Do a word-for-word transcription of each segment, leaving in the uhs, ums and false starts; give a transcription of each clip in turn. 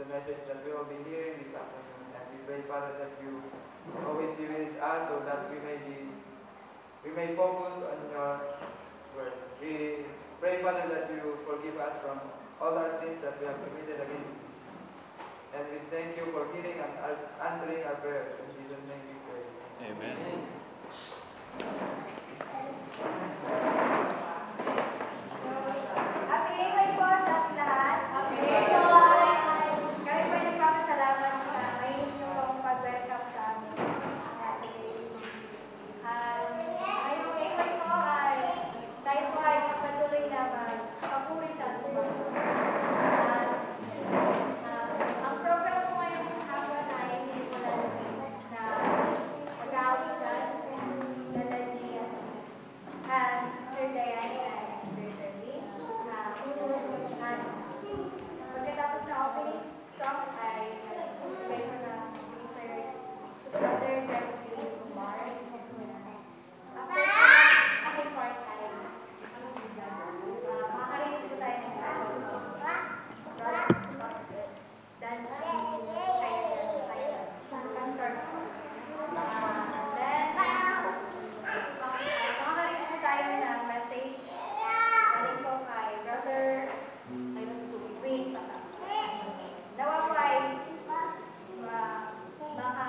message that we will be hearing this afternoon. And we pray, Father, that you always be with us so that we may be, we may focus on your words. We pray, Father, that you forgive us from all our sins that we have committed against you. And we thank you for hearing and answering our prayers. In Jesus' name we pray. Amen. Amen. Happy Eid po sa ating lahat. Happy Eid! Kami po ay nagpapasalamat sa may inyong pag-welcome sa amin. Happy Eid. Um, ngayong Eid po ay tayo po ay patuloy na magpapuri sa ating Panginoon. At um, ang program po ngayong hapon ay sinimulan na mag-aawitan na Lania and Sir Diana and Sir Darlene. Um, at pagkatapos na opening song ay bigay ko na Sir Brother Jeffrey Kumar. After aking part ay uh, makakarinig po tayo ng dan kaya start po. Uh, then, makakarinig po tayo ng message galing po kay Brother Wait. Nawa po ay ma- maka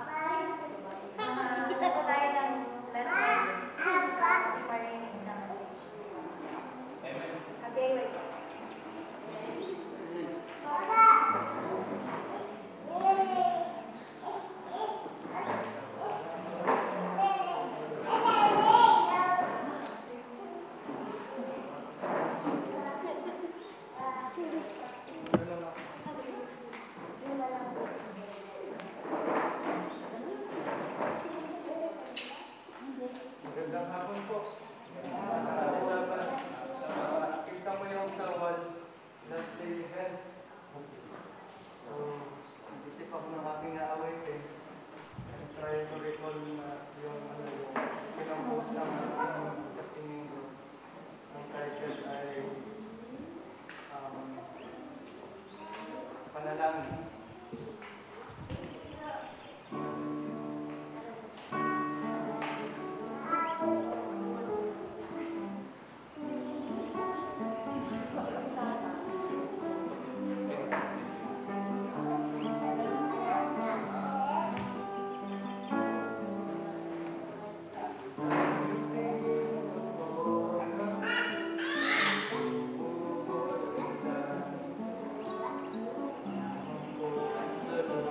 maka po tayo ng lesson sa ating marinig na message. Okay, wait. Magandang hapon po. Uh, sa, uh, nakita mo yung sa wall na stay hands. So, isip ako ng aking aaway eh. I'm trying to recall na yung ano yung pinapost ng aking kasinging group. Ang title ay um, Panalangin. Sa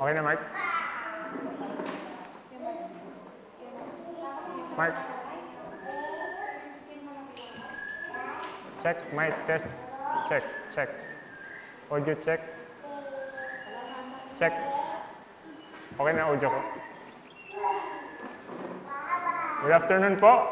Okay na, Mark? Mark? Check, mic, test. Check, check. Audio check. Check. Okay na audio ko. Good afternoon po.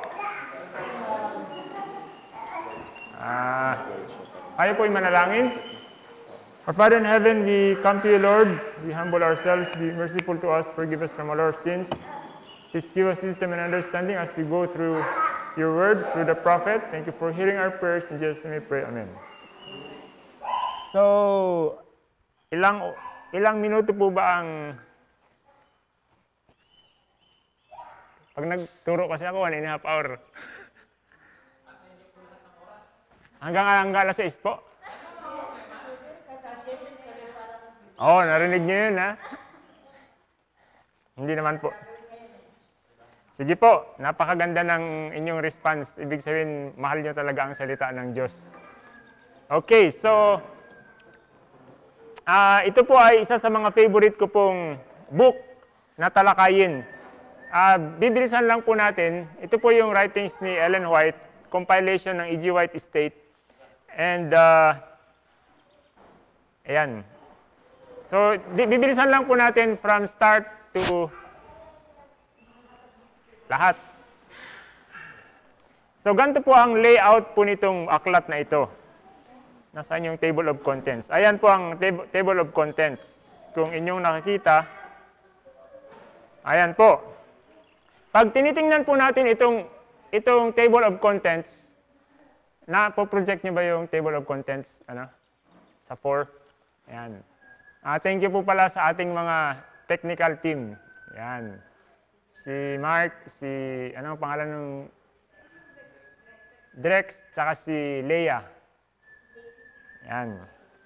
Ah, kayo po'y manalangin. Our Father in heaven, we come to you, Lord. We humble ourselves. Be merciful to us. Forgive us from all our sins. Please give us wisdom and understanding as we go through your word, through the prophet. Thank you for hearing our prayers. In Jesus' name we pray. Amen. So, ilang ilang minuto po ba ang... Pag nagturo kasi ako, one and a half hour. Hanggang hanggang alas sais po. Oo, oh, narinig niyo yun, ha? Hindi naman po. Sige po, napakaganda ng inyong response. Ibig sabihin, mahal niyo talaga ang salita ng Diyos. Okay, so, uh, ito po ay isa sa mga favorite ko pong book na talakayin. Uh, bibilisan lang po natin, ito po yung writings ni Ellen White, compilation ng E G White Estate. And, uh, ayan. So, bibilisan lang po natin from start to lahat. So, ganito po ang layout po nitong aklat na ito. Nasaan yung table of contents? Ayan po ang tab table of contents. Kung inyong nakikita, ayan po. Pag tinitingnan po natin itong, itong table of contents, na po project niyo ba yung table of contents ano? Sa four? Ayan. Uh, thank you po pala sa ating mga technical team. Yan. Si Mark, si, ano ang pangalan ng Drex, tsaka si Leia. Yan.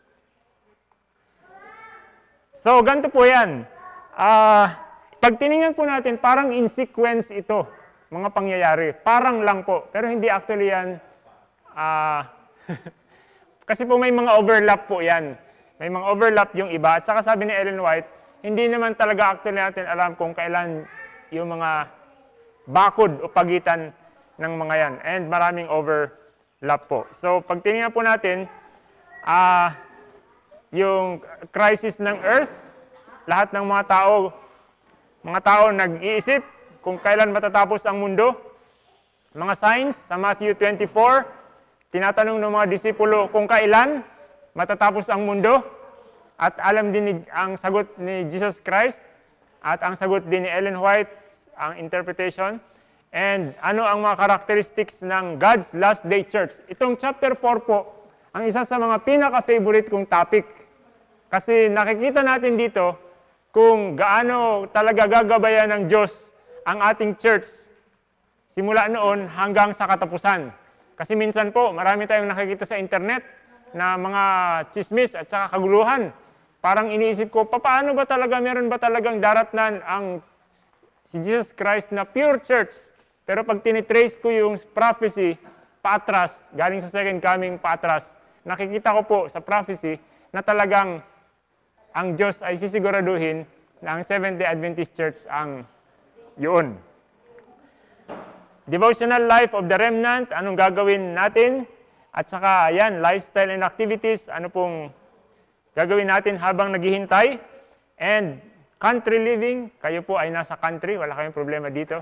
So, ganito po yan. Uh, pag tinignan po natin, parang in sequence ito, mga pangyayari. Parang lang po. Pero hindi actually yan. Uh, kasi po may mga overlap po yan. May mga overlap yung iba. At saka sabi ni Ellen White, hindi naman talaga actually natin alam kung kailan yung mga bakod o pagitan ng mga yan. And maraming overlap po. So, pag tinignan po natin, ah, uh, yung crisis ng earth, lahat ng mga tao, mga tao nag-iisip kung kailan matatapos ang mundo. Mga signs sa Matthew twenty-four, tinatanong ng mga disipulo kung kailan matatapos ang mundo, at alam din ni, ang sagot ni Jesus Christ at ang sagot din ni Ellen White, ang interpretation, and ano ang mga characteristics ng God's Last Day Church. Itong chapter four po, ang isa sa mga pinaka-favorite kong topic. Kasi nakikita natin dito kung gaano talaga gagabayan ng Diyos ang ating church simula noon hanggang sa katapusan. Kasi minsan po, marami tayong nakikita sa internet na mga chismis at saka kaguluhan. Parang iniisip ko, paano ba talaga, meron ba talagang daratnan ang si Jesus Christ na pure church? Pero pag tinitrace ko yung prophecy paatras, galing sa second coming paatras, nakikita ko po sa prophecy na talagang ang Diyos ay sisiguraduhin na ang Seventh-day Adventist Church ang yun. Devotional life of the remnant, anong gagawin natin? At saka, ayan, lifestyle and activities, ano pong gagawin natin habang naghihintay? And country living, kayo po ay nasa country, wala kayong problema dito.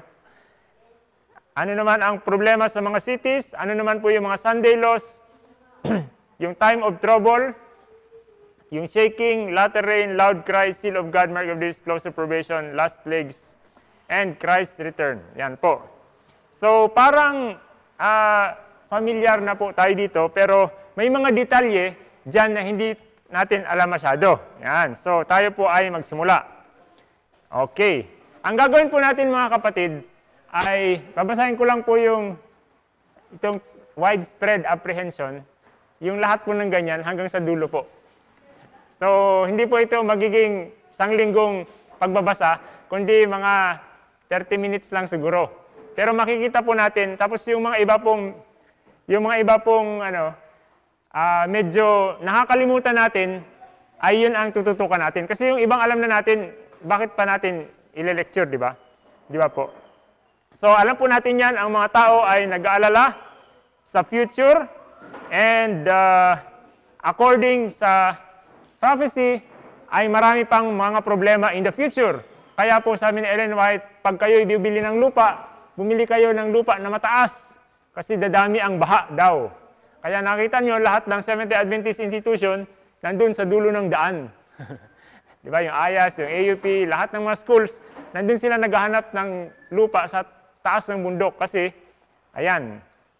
Ano naman ang problema sa mga cities? Ano naman po yung mga Sunday laws? Yung time of trouble, yung shaking, latter rain, loud cries, seal of God, mark of this, close of probation, last plagues, and Christ's return. Yan po. So, parang uh, familiar na po tayo dito, pero may mga detalye dyan na hindi natin alam masyado. Yan. So, tayo po ay magsimula. Okay. Ang gagawin po natin mga kapatid ay, babasahin ko lang po yung itong widespread apprehension, yung lahat po ng ganyan hanggang sa dulo po. So, hindi po ito magiging isang linggong pagbabasa, kundi mga thirty minutes lang siguro. Pero makikita po natin, tapos yung mga iba pong, yung mga iba pong, ano, uh, medyo nakakalimutan natin, ay yun ang tututukan natin. Kasi yung ibang alam na natin, bakit pa natin ile-lecture, di ba? Di ba po? So, alam po natin yan, ang mga tao ay nag-aalala sa future and uh, according sa prophecy, ay marami pang mga problema in the future. Kaya po sabi ni Ellen White, pag kayo bibili ng lupa, bumili kayo ng lupa na mataas kasi dadami ang baha daw. Kaya nakita nyo lahat ng Seventh-day Adventist institution nandun sa dulo ng daan. Di ba? Yung A Y A S, yung A U P, lahat ng mga schools, nandun sila naghahanap ng lupa sa taas ng bundok kasi, ayan,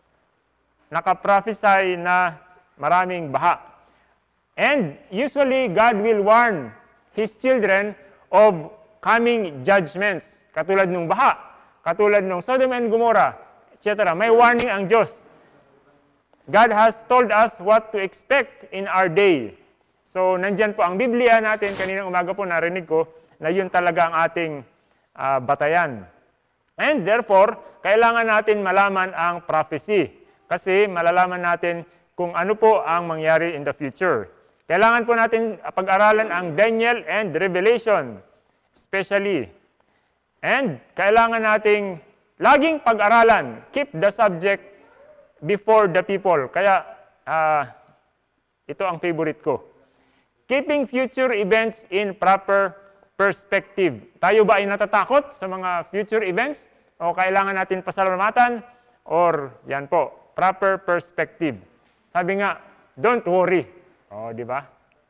nakaprophesy na maraming baha. And usually, God will warn His children of coming judgments. Katulad ng baha, katulad ng Sodom and Gomorrah, et cetera. May warning ang Diyos. God has told us what to expect in our day. So, nandyan po ang Biblia natin. Kaninang umaga po narinig ko na yun talaga ang ating uh, batayan. And therefore, kailangan natin malaman ang prophecy. Kasi malalaman natin kung ano po ang mangyari in the future. Kailangan po natin pag-aralan ang Daniel and Revelation, especially. And kailangan nating laging pag-aralan, keep the subject before the people. Kaya uh, ito ang favorite ko. Keeping future events in proper perspective. Tayo ba ay natatakot sa mga future events? O kailangan natin pasalamatan? Or yan po, proper perspective. Sabi nga, don't worry. O, di ba?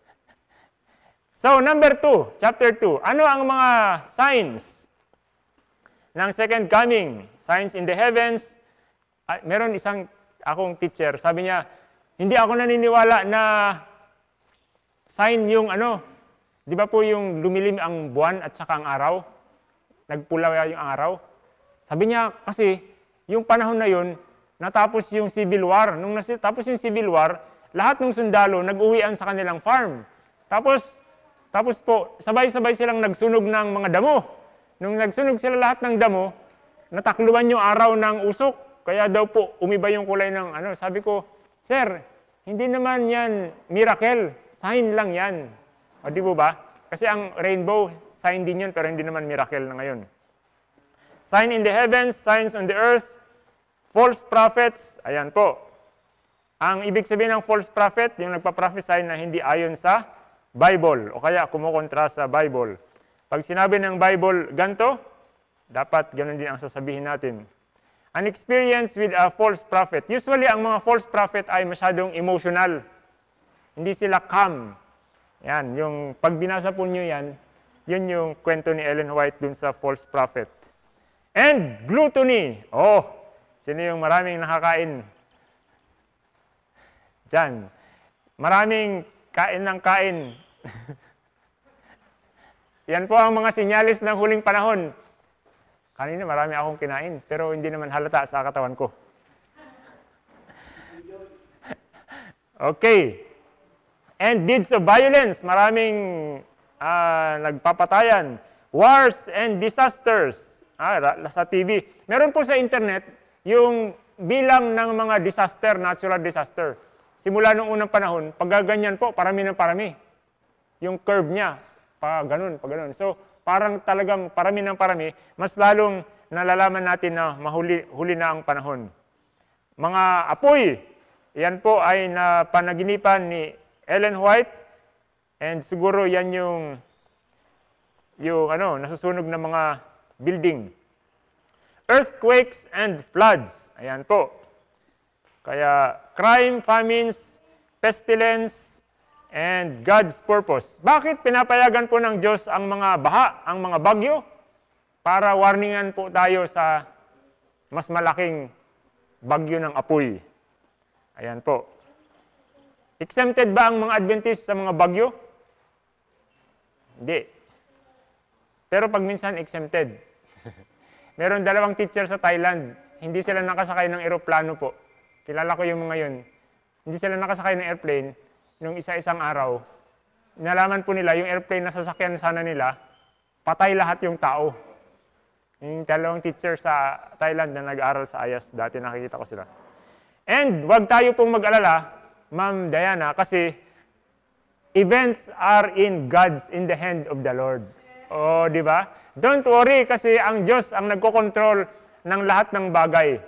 So, number two, chapter two. Ano ang mga signs ng second coming? Signs in the heavens. Ay, meron isang akong teacher, sabi niya, hindi ako naniniwala na sign yung ano, di ba po yung lumilim ang buwan at saka ang araw? Nagpula yung araw? Sabi niya, kasi yung panahon na yun, natapos yung Civil War. Nung natapos yung Civil War, lahat ng sundalo nag-uwian sa kanilang farm. Tapos, tapos po, sabay-sabay silang nagsunog ng mga damo. Nung nagsunog sila lahat ng damo, natakluban yung araw ng usok. Kaya daw po, umiba yung kulay ng ano. Sabi ko, Sir, hindi naman yan miracle. Sign lang yan. O di po ba? Kasi ang rainbow, sign din yun, pero hindi naman miracle na ngayon. Sign in the heavens, signs on the earth, false prophets, ayan po. Ang ibig sabihin ng false prophet, yung nagpa-prophesy na hindi ayon sa Bible, o kaya kumukontra sa Bible. Pag sinabi ng Bible ganto, dapat ganun din ang sasabihin natin. An experience with a false prophet. Usually, ang mga false prophet ay masyadong emotional. Hindi sila calm. Yan, yung pag binasa po nyo yan, yun yung kwento ni Ellen White dun sa false prophet. And gluttony. Oh, sino yung maraming nakakain? Diyan. Maraming kain ng kain. Yan po ang mga sinyalis ng huling panahon. Kanina marami akong kinain, pero hindi naman halata sa katawan ko. Okay. And deeds of violence, maraming uh, nagpapatayan. Wars and disasters, ah, sa T V. Meron po sa internet yung bilang ng mga disaster, natural disaster. Simula nung unang panahon, pag ganyan po, parami ng parami. Yung curve niya, pa ganun, pa ganun. So, parang talagang parami ng parami, mas lalong nalalaman natin na mahuli huli na ang panahon. Mga apoy, yan po ay napanaginipan ni Ellen White, and siguro yan yung, yung ano, nasusunog na mga building. Earthquakes and floods, ayan po. Kaya crime, famines, pestilence, and God's purpose. Bakit pinapayagan po ng Diyos ang mga baha, ang mga bagyo? Para warningan po tayo sa mas malaking bagyo ng apoy. Ayan po. Exempted ba ang mga Adventist sa mga bagyo? Hindi. Pero pag minsan exempted. Meron dalawang teacher sa Thailand, hindi sila nakasakay ng eroplano po. Kilala ko yung mga yun. Hindi sila nakasakay ng airplane nung isa-isang araw. Nalaman po nila, yung airplane na sasakyan sana nila, patay lahat yung tao. Yung dalawang teacher sa Thailand na nag-aaral sa I A S, dati nakikita ko sila. And wag tayo pong mag-alala, Ma'am Diana, kasi events are in God's, in the hand of the Lord. O, di ba? Don't worry kasi ang Diyos ang nagkokontrol ng lahat ng bagay.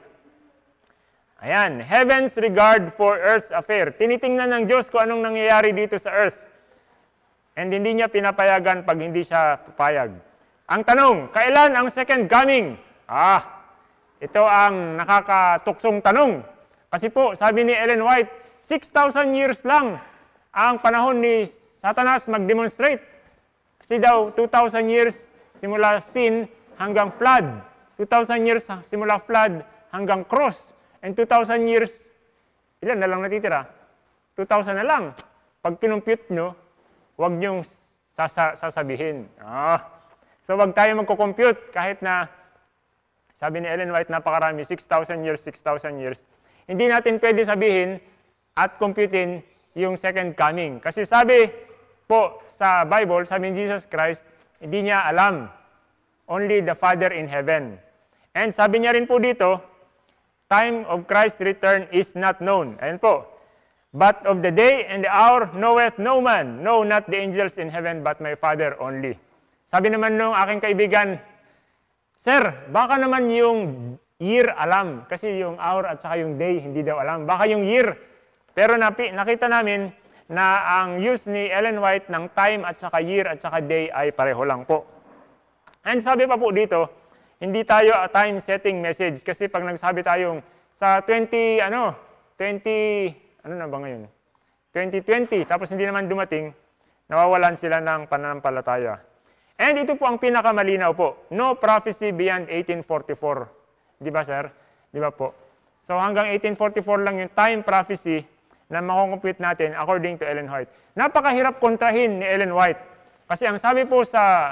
Ayan, heaven's regard for earth's affair. Tinitingnan ng Diyos kung anong nangyayari dito sa earth. And hindi niya pinapayagan pag hindi siya papayag. Ang tanong, kailan ang second coming? Ah, ito ang nakakatuksong tanong. Kasi po, sabi ni Ellen White, six thousand years lang ang panahon ni Satanas mag-demonstrate. Kasi daw, two thousand years simula sin hanggang flood. two thousand years simula flood hanggang cross. And two thousand years, ilan na lang natitira? two thousand na lang. Pag kinumpute nyo, huwag nyong sasa sasabihin. Ah. So, wag tayo magko-compute kahit na, sabi ni Ellen White, napakarami, six thousand years, six thousand years. Hindi natin pwede sabihin at computein yung second coming. Kasi sabi po sa Bible, sabi ni Jesus Christ, hindi niya alam. Only the Father in heaven. And sabi niya rin po dito, time of Christ's return is not known. Ayan po. But of the day and the hour knoweth no man, no, not the angels in heaven, but my Father only. Sabi naman nung aking kaibigan, Sir, baka naman yung year alam. Kasi yung hour at saka yung day, hindi daw alam. Baka yung year. Pero napi, nakita namin na ang use ni Ellen White ng time at saka year at saka day ay pareho lang po. And sabi pa po dito, hindi tayo a time setting message. Kasi pag nagsabi tayong sa twenty, ano, twenty, ano na ba ngayon? twenty twenty, tapos hindi naman dumating, nawawalan sila ng pananampalataya. And ito po ang pinakamalinaw po. No prophecy beyond eighteen forty-four. Di ba, sir? Di ba po? So hanggang eighteen forty-four lang yung time prophecy na makukompute natin according to Ellen White. Napakahirap kontrahin ni Ellen White. Kasi ang sabi po sa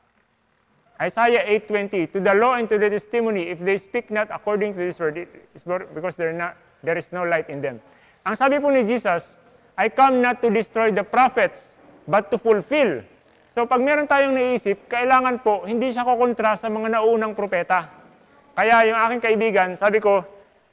Isaiah eight twenty, to the law and to the testimony, if they speak not according to this word, it's because not, there is no light in them. Ang sabi po ni Jesus, I come not to destroy the prophets, but to fulfill. So pag meron tayong naisip, kailangan po, hindi siya kukontra sa mga naunang propeta. Kaya yung aking kaibigan, sabi ko,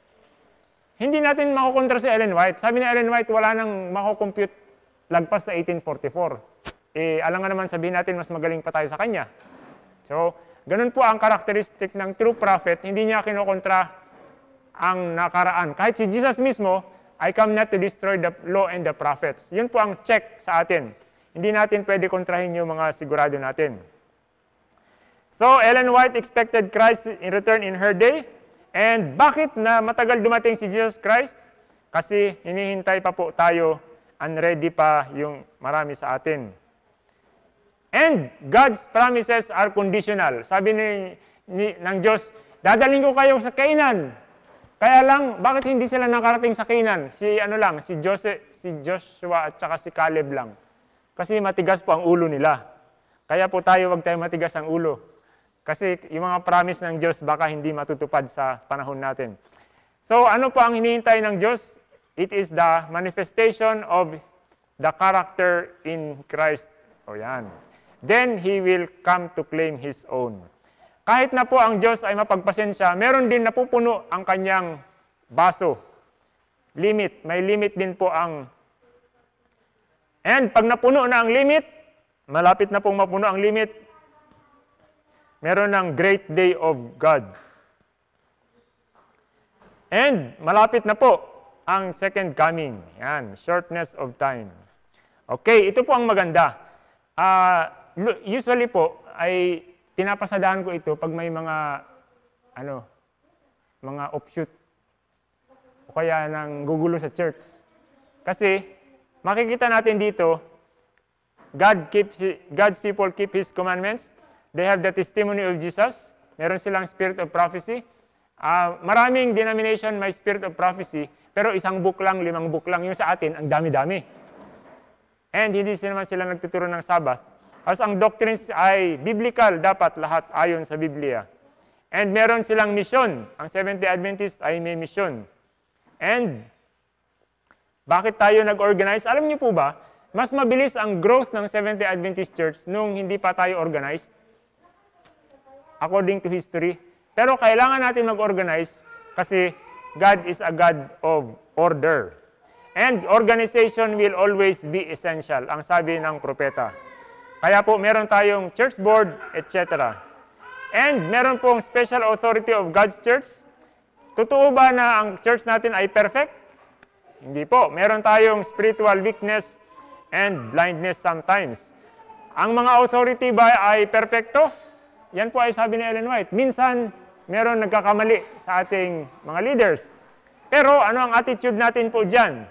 hindi natin makukontra si Ellen White. Sabi ni Ellen White, wala nang makukompute lagpas sa eighteen forty-four. Eh, alam nga naman, sabihin natin, mas magaling pa tayo sa kanya. So, ganun po ang karakteristik ng true prophet, hindi niya kinukontra ang nakaraan. Kahit si Jesus mismo, I come not to destroy the law and the prophets. Yun po ang check sa atin. Hindi natin pwede kontrahin yung mga sigurado natin. So, Ellen White expected Christ in return in her day. And bakit na matagal dumating si Jesus Christ? Kasi hinihintay pa po tayo, unready pa yung marami sa atin. And God's promises are conditional. Sabi ni, ni, ng Diyos, dadaling ko kayo sa Canaan. Kaya lang, bakit hindi sila nakarating sa Canaan? Si ano lang, si Joseph, si Joshua at saka si Caleb lang. Kasi matigas po ang ulo nila. Kaya po tayo, wag tayo matigas ang ulo. Kasi yung mga promise ng Diyos baka hindi matutupad sa panahon natin. So ano po ang hinihintay ng Diyos? It is the manifestation of the character in Christ. O yan. Then He will come to claim His own. Kahit na po ang Diyos ay mapagpasensya, meron din napupuno ang kanyang baso. Limit. May limit din po ang... And pag napuno na ang limit, malapit na pong mapuno ang limit, meron ng great day of God. And malapit na po ang second coming. Yan, shortness of time. Okay, ito po ang maganda. Uh, usually po, ay pinapasadahan ko ito pag may mga, ano, mga offshoot. O kaya nang gugulo sa church. Kasi, makikita natin dito, God keeps, God's people keep His commandments. They have the testimony of Jesus. Meron silang spirit of prophecy. Uh, maraming denomination may spirit of prophecy, pero isang book lang, limang book lang. Yung sa atin, ang dami-dami. And hindi naman sila nagtuturo ng Sabbath. As ang doctrines ay biblical, dapat lahat ayon sa Biblia. And meron silang mission. Ang Seventh-day Adventist ay may mission. And bakit tayo nag-organize? Alam niyo po ba, mas mabilis ang growth ng Seventh-day Adventist Church nung hindi pa tayo organized? According to history. Pero kailangan natin mag-organize kasi God is a God of order. And organization will always be essential, ang sabi ng propeta. Kaya po meron tayong church board, et cetera. And meron pong special authority of God's church. Totoo ba na ang church natin ay perfect? Hindi po. Meron tayong spiritual weakness and blindness sometimes. Ang mga authority ba ay perfecto? Yan po ay sabi ni Ellen White. Minsan, meron nagkakamali sa ating mga leaders. Pero ano ang attitude natin po dyan?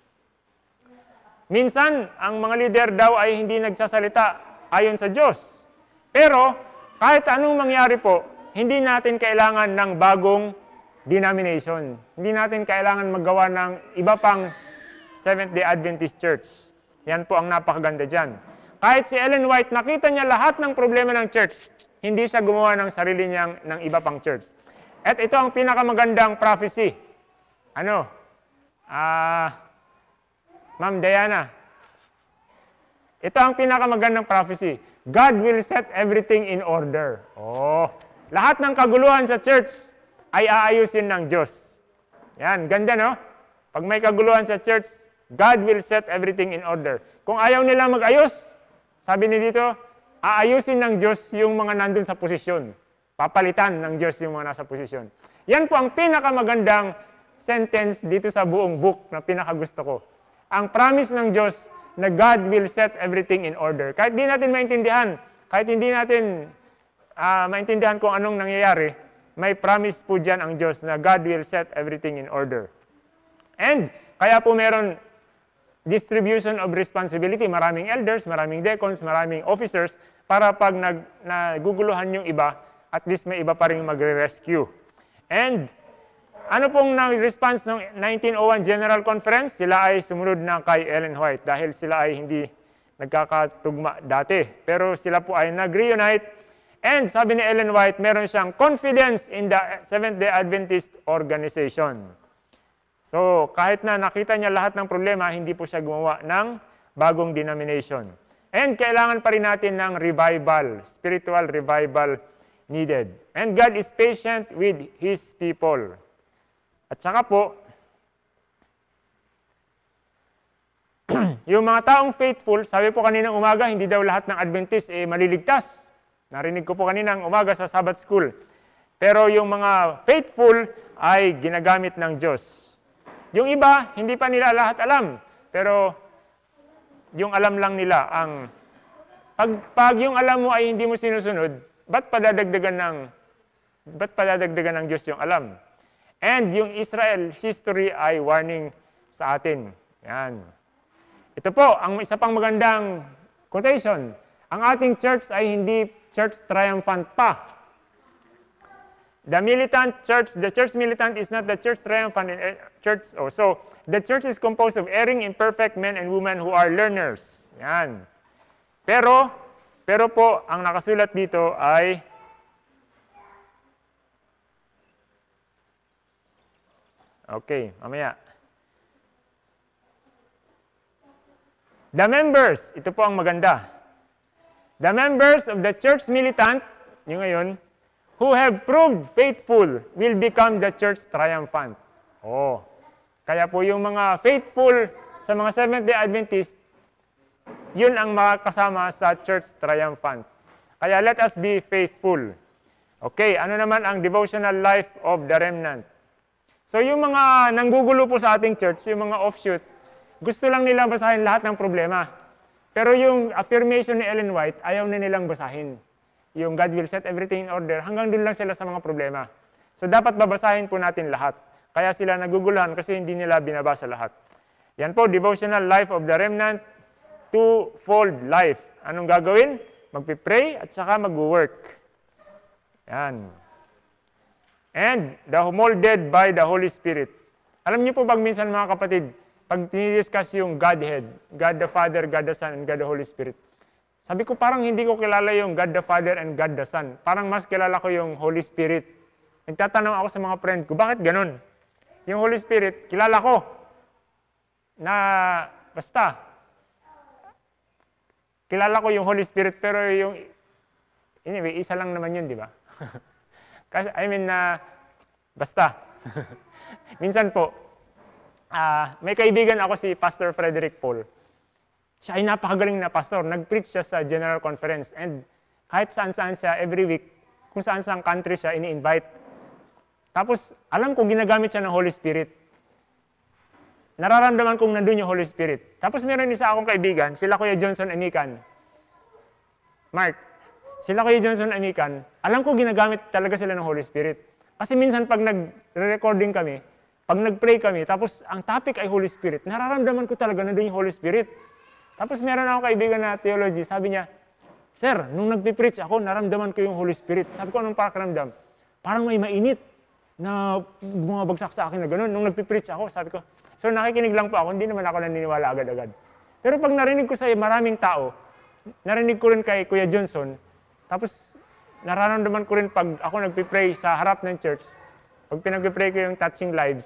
Minsan, ang mga leader daw ay hindi nagsasalita ayon sa Diyos. Pero, kahit anong mangyari po, hindi natin kailangan ng bagong denomination. Hindi natin kailangan maggawa ng iba pang Seventh-day Adventist Church. Yan po ang napakaganda dyan. Kahit si Ellen White, nakita niya lahat ng problema ng church, hindi siya gumawa ng sarili niyang ng iba pang church. At ito ang pinakamagandang prophecy. Ano? Ah... Ma'am Diana, ito ang pinakamagandang prophecy. God will set everything in order. Oh, lahat ng kaguluhan sa church ay aayusin ng Diyos. Yan, ganda no? Pag may kaguluhan sa church, God will set everything in order. Kung ayaw nila mag-ayos, sabi ni dito, aayusin ng Diyos yung mga nandun sa posisyon. Papalitan ng Diyos yung mga nasa posisyon. Yan po ang pinakamagandang sentence dito sa buong book na pinakagusto ko. Ang promise ng Diyos na God will set everything in order. Kahit di natin maintindihan, kahit hindi natin uh, maintindihan kung anong nangyayari, may promise po dyan ang Diyos na God will set everything in order. And kaya po meron distribution of responsibility. Maraming elders, maraming deacons, maraming officers para pag nag, naguguluhan yung iba, at least may iba pa rin magre-rescue. And ano pong response ng nineteen oh one General Conference? Sila ay sumunod na kay Ellen White dahil sila ay hindi nagkakatugma dati. Pero sila po ay nag-reunite. And sabi ni Ellen White, meron siyang confidence in the Seventh-day Adventist organization. So kahit na nakita niya lahat ng problema, hindi po siya gumawa ng bagong denomination. And kailangan pa rin natin ng revival, spiritual revival needed. And God is patient with His people. At saka po, yung mga taong faithful, sabi po kaninang umaga, hindi daw lahat ng Adventist eh, maliligtas. Narinig ko po kaninang umaga sa Sabbath School. Pero yung mga faithful ay ginagamit ng Diyos. Yung iba, hindi pa nila lahat alam. Pero yung alam lang nila, ang pag, pag yung alam mo ay hindi mo sinusunod, ba't padadagdagan ng, ba't padadagdagan ng Diyos yung alam? And yung Israel history ay warning sa atin. Yan. Ito po, ang isa pang magandang quotation. Ang ating church ay hindi church triumphant pa. The militant church, the church militant is not the church triumphant church. Oh, so, the church is composed of erring, imperfect men and women who are learners. Yan. Pero, pero po, ang nakasulat dito ay okay, mamaya. The members, ito po ang maganda. The members of the church militant, yung ngayon, who have proved faithful will become the church triumphant. Oh, kaya po yung mga faithful sa mga Seventh-day Adventist, yun ang makakasama sa church triumphant. Kaya let us be faithful. Okay, ano naman ang devotional life of the remnant? So yung mga nanggugulo po sa ating church, yung mga offshoot, gusto lang nilang basahin lahat ng problema. Pero yung affirmation ni Ellen White, ayaw na nilang basahin. Yung God will set everything in order, hanggang dun lang sila sa mga problema. So dapat babasahin po natin lahat. Kaya sila naguguluhan kasi hindi nila binabasa lahat. Yan po, devotional life of the remnant, two-fold life. Anong gagawin? Magpipray at saka mag-work. Yan. And the molded by the Holy Spirit. Alam niyo po pag minsan mga kapatid, pag tinidiscuss yung Godhead, God the Father, God the Son, and God the Holy Spirit, sabi ko parang hindi ko kilala yung God the Father and God the Son. Parang mas kilala ko yung Holy Spirit. Nagtatanong ako sa mga friend ko, bakit ganun? Yung Holy Spirit, kilala ko. Na basta. Kilala ko yung Holy Spirit, pero yung, anyway, isa lang naman yun, di ba? Kasi, I mean, na, uh, basta. Minsan po, ah, may kaibigan ako si Pastor Frederick Paul. Siya ay napakagaling na pastor. Nag-preach siya sa General Conference. And kahit saan-saan siya, every week, kung saan-saan country siya, ini-invite. Tapos, alam ko, ginagamit siya ng Holy Spirit. Nararamdaman kong nandun yung Holy Spirit. Tapos meron isa akong kaibigan, sila Kuya Johnson Anikan. Mark, sila Kuya Johnson Anikan, alam ko ginagamit talaga sila ng Holy Spirit. Kasi minsan pag nag-recording kami, pag nag-pray kami, tapos ang topic ay Holy Spirit, nararamdaman ko talaga nandun yung Holy Spirit. Tapos meron akong kaibigan na theology, sabi niya, Sir, nung nagpipreach ako, naramdaman ko yung Holy Spirit. Sabi ko, anong pakiramdam? Parang may mainit na bumabagsak sa akin na gano'n. Nung nagpipreach ako, sabi ko, so nakikinig lang po ako, hindi naman ako naniniwala agad-agad. Pero pag narinig ko sa maraming tao, narinig ko rin kay Kuya Johnson, tapos nararamdaman ko rin pag ako nagpipray sa harap ng church, pag pinagpipray ko yung touching lives,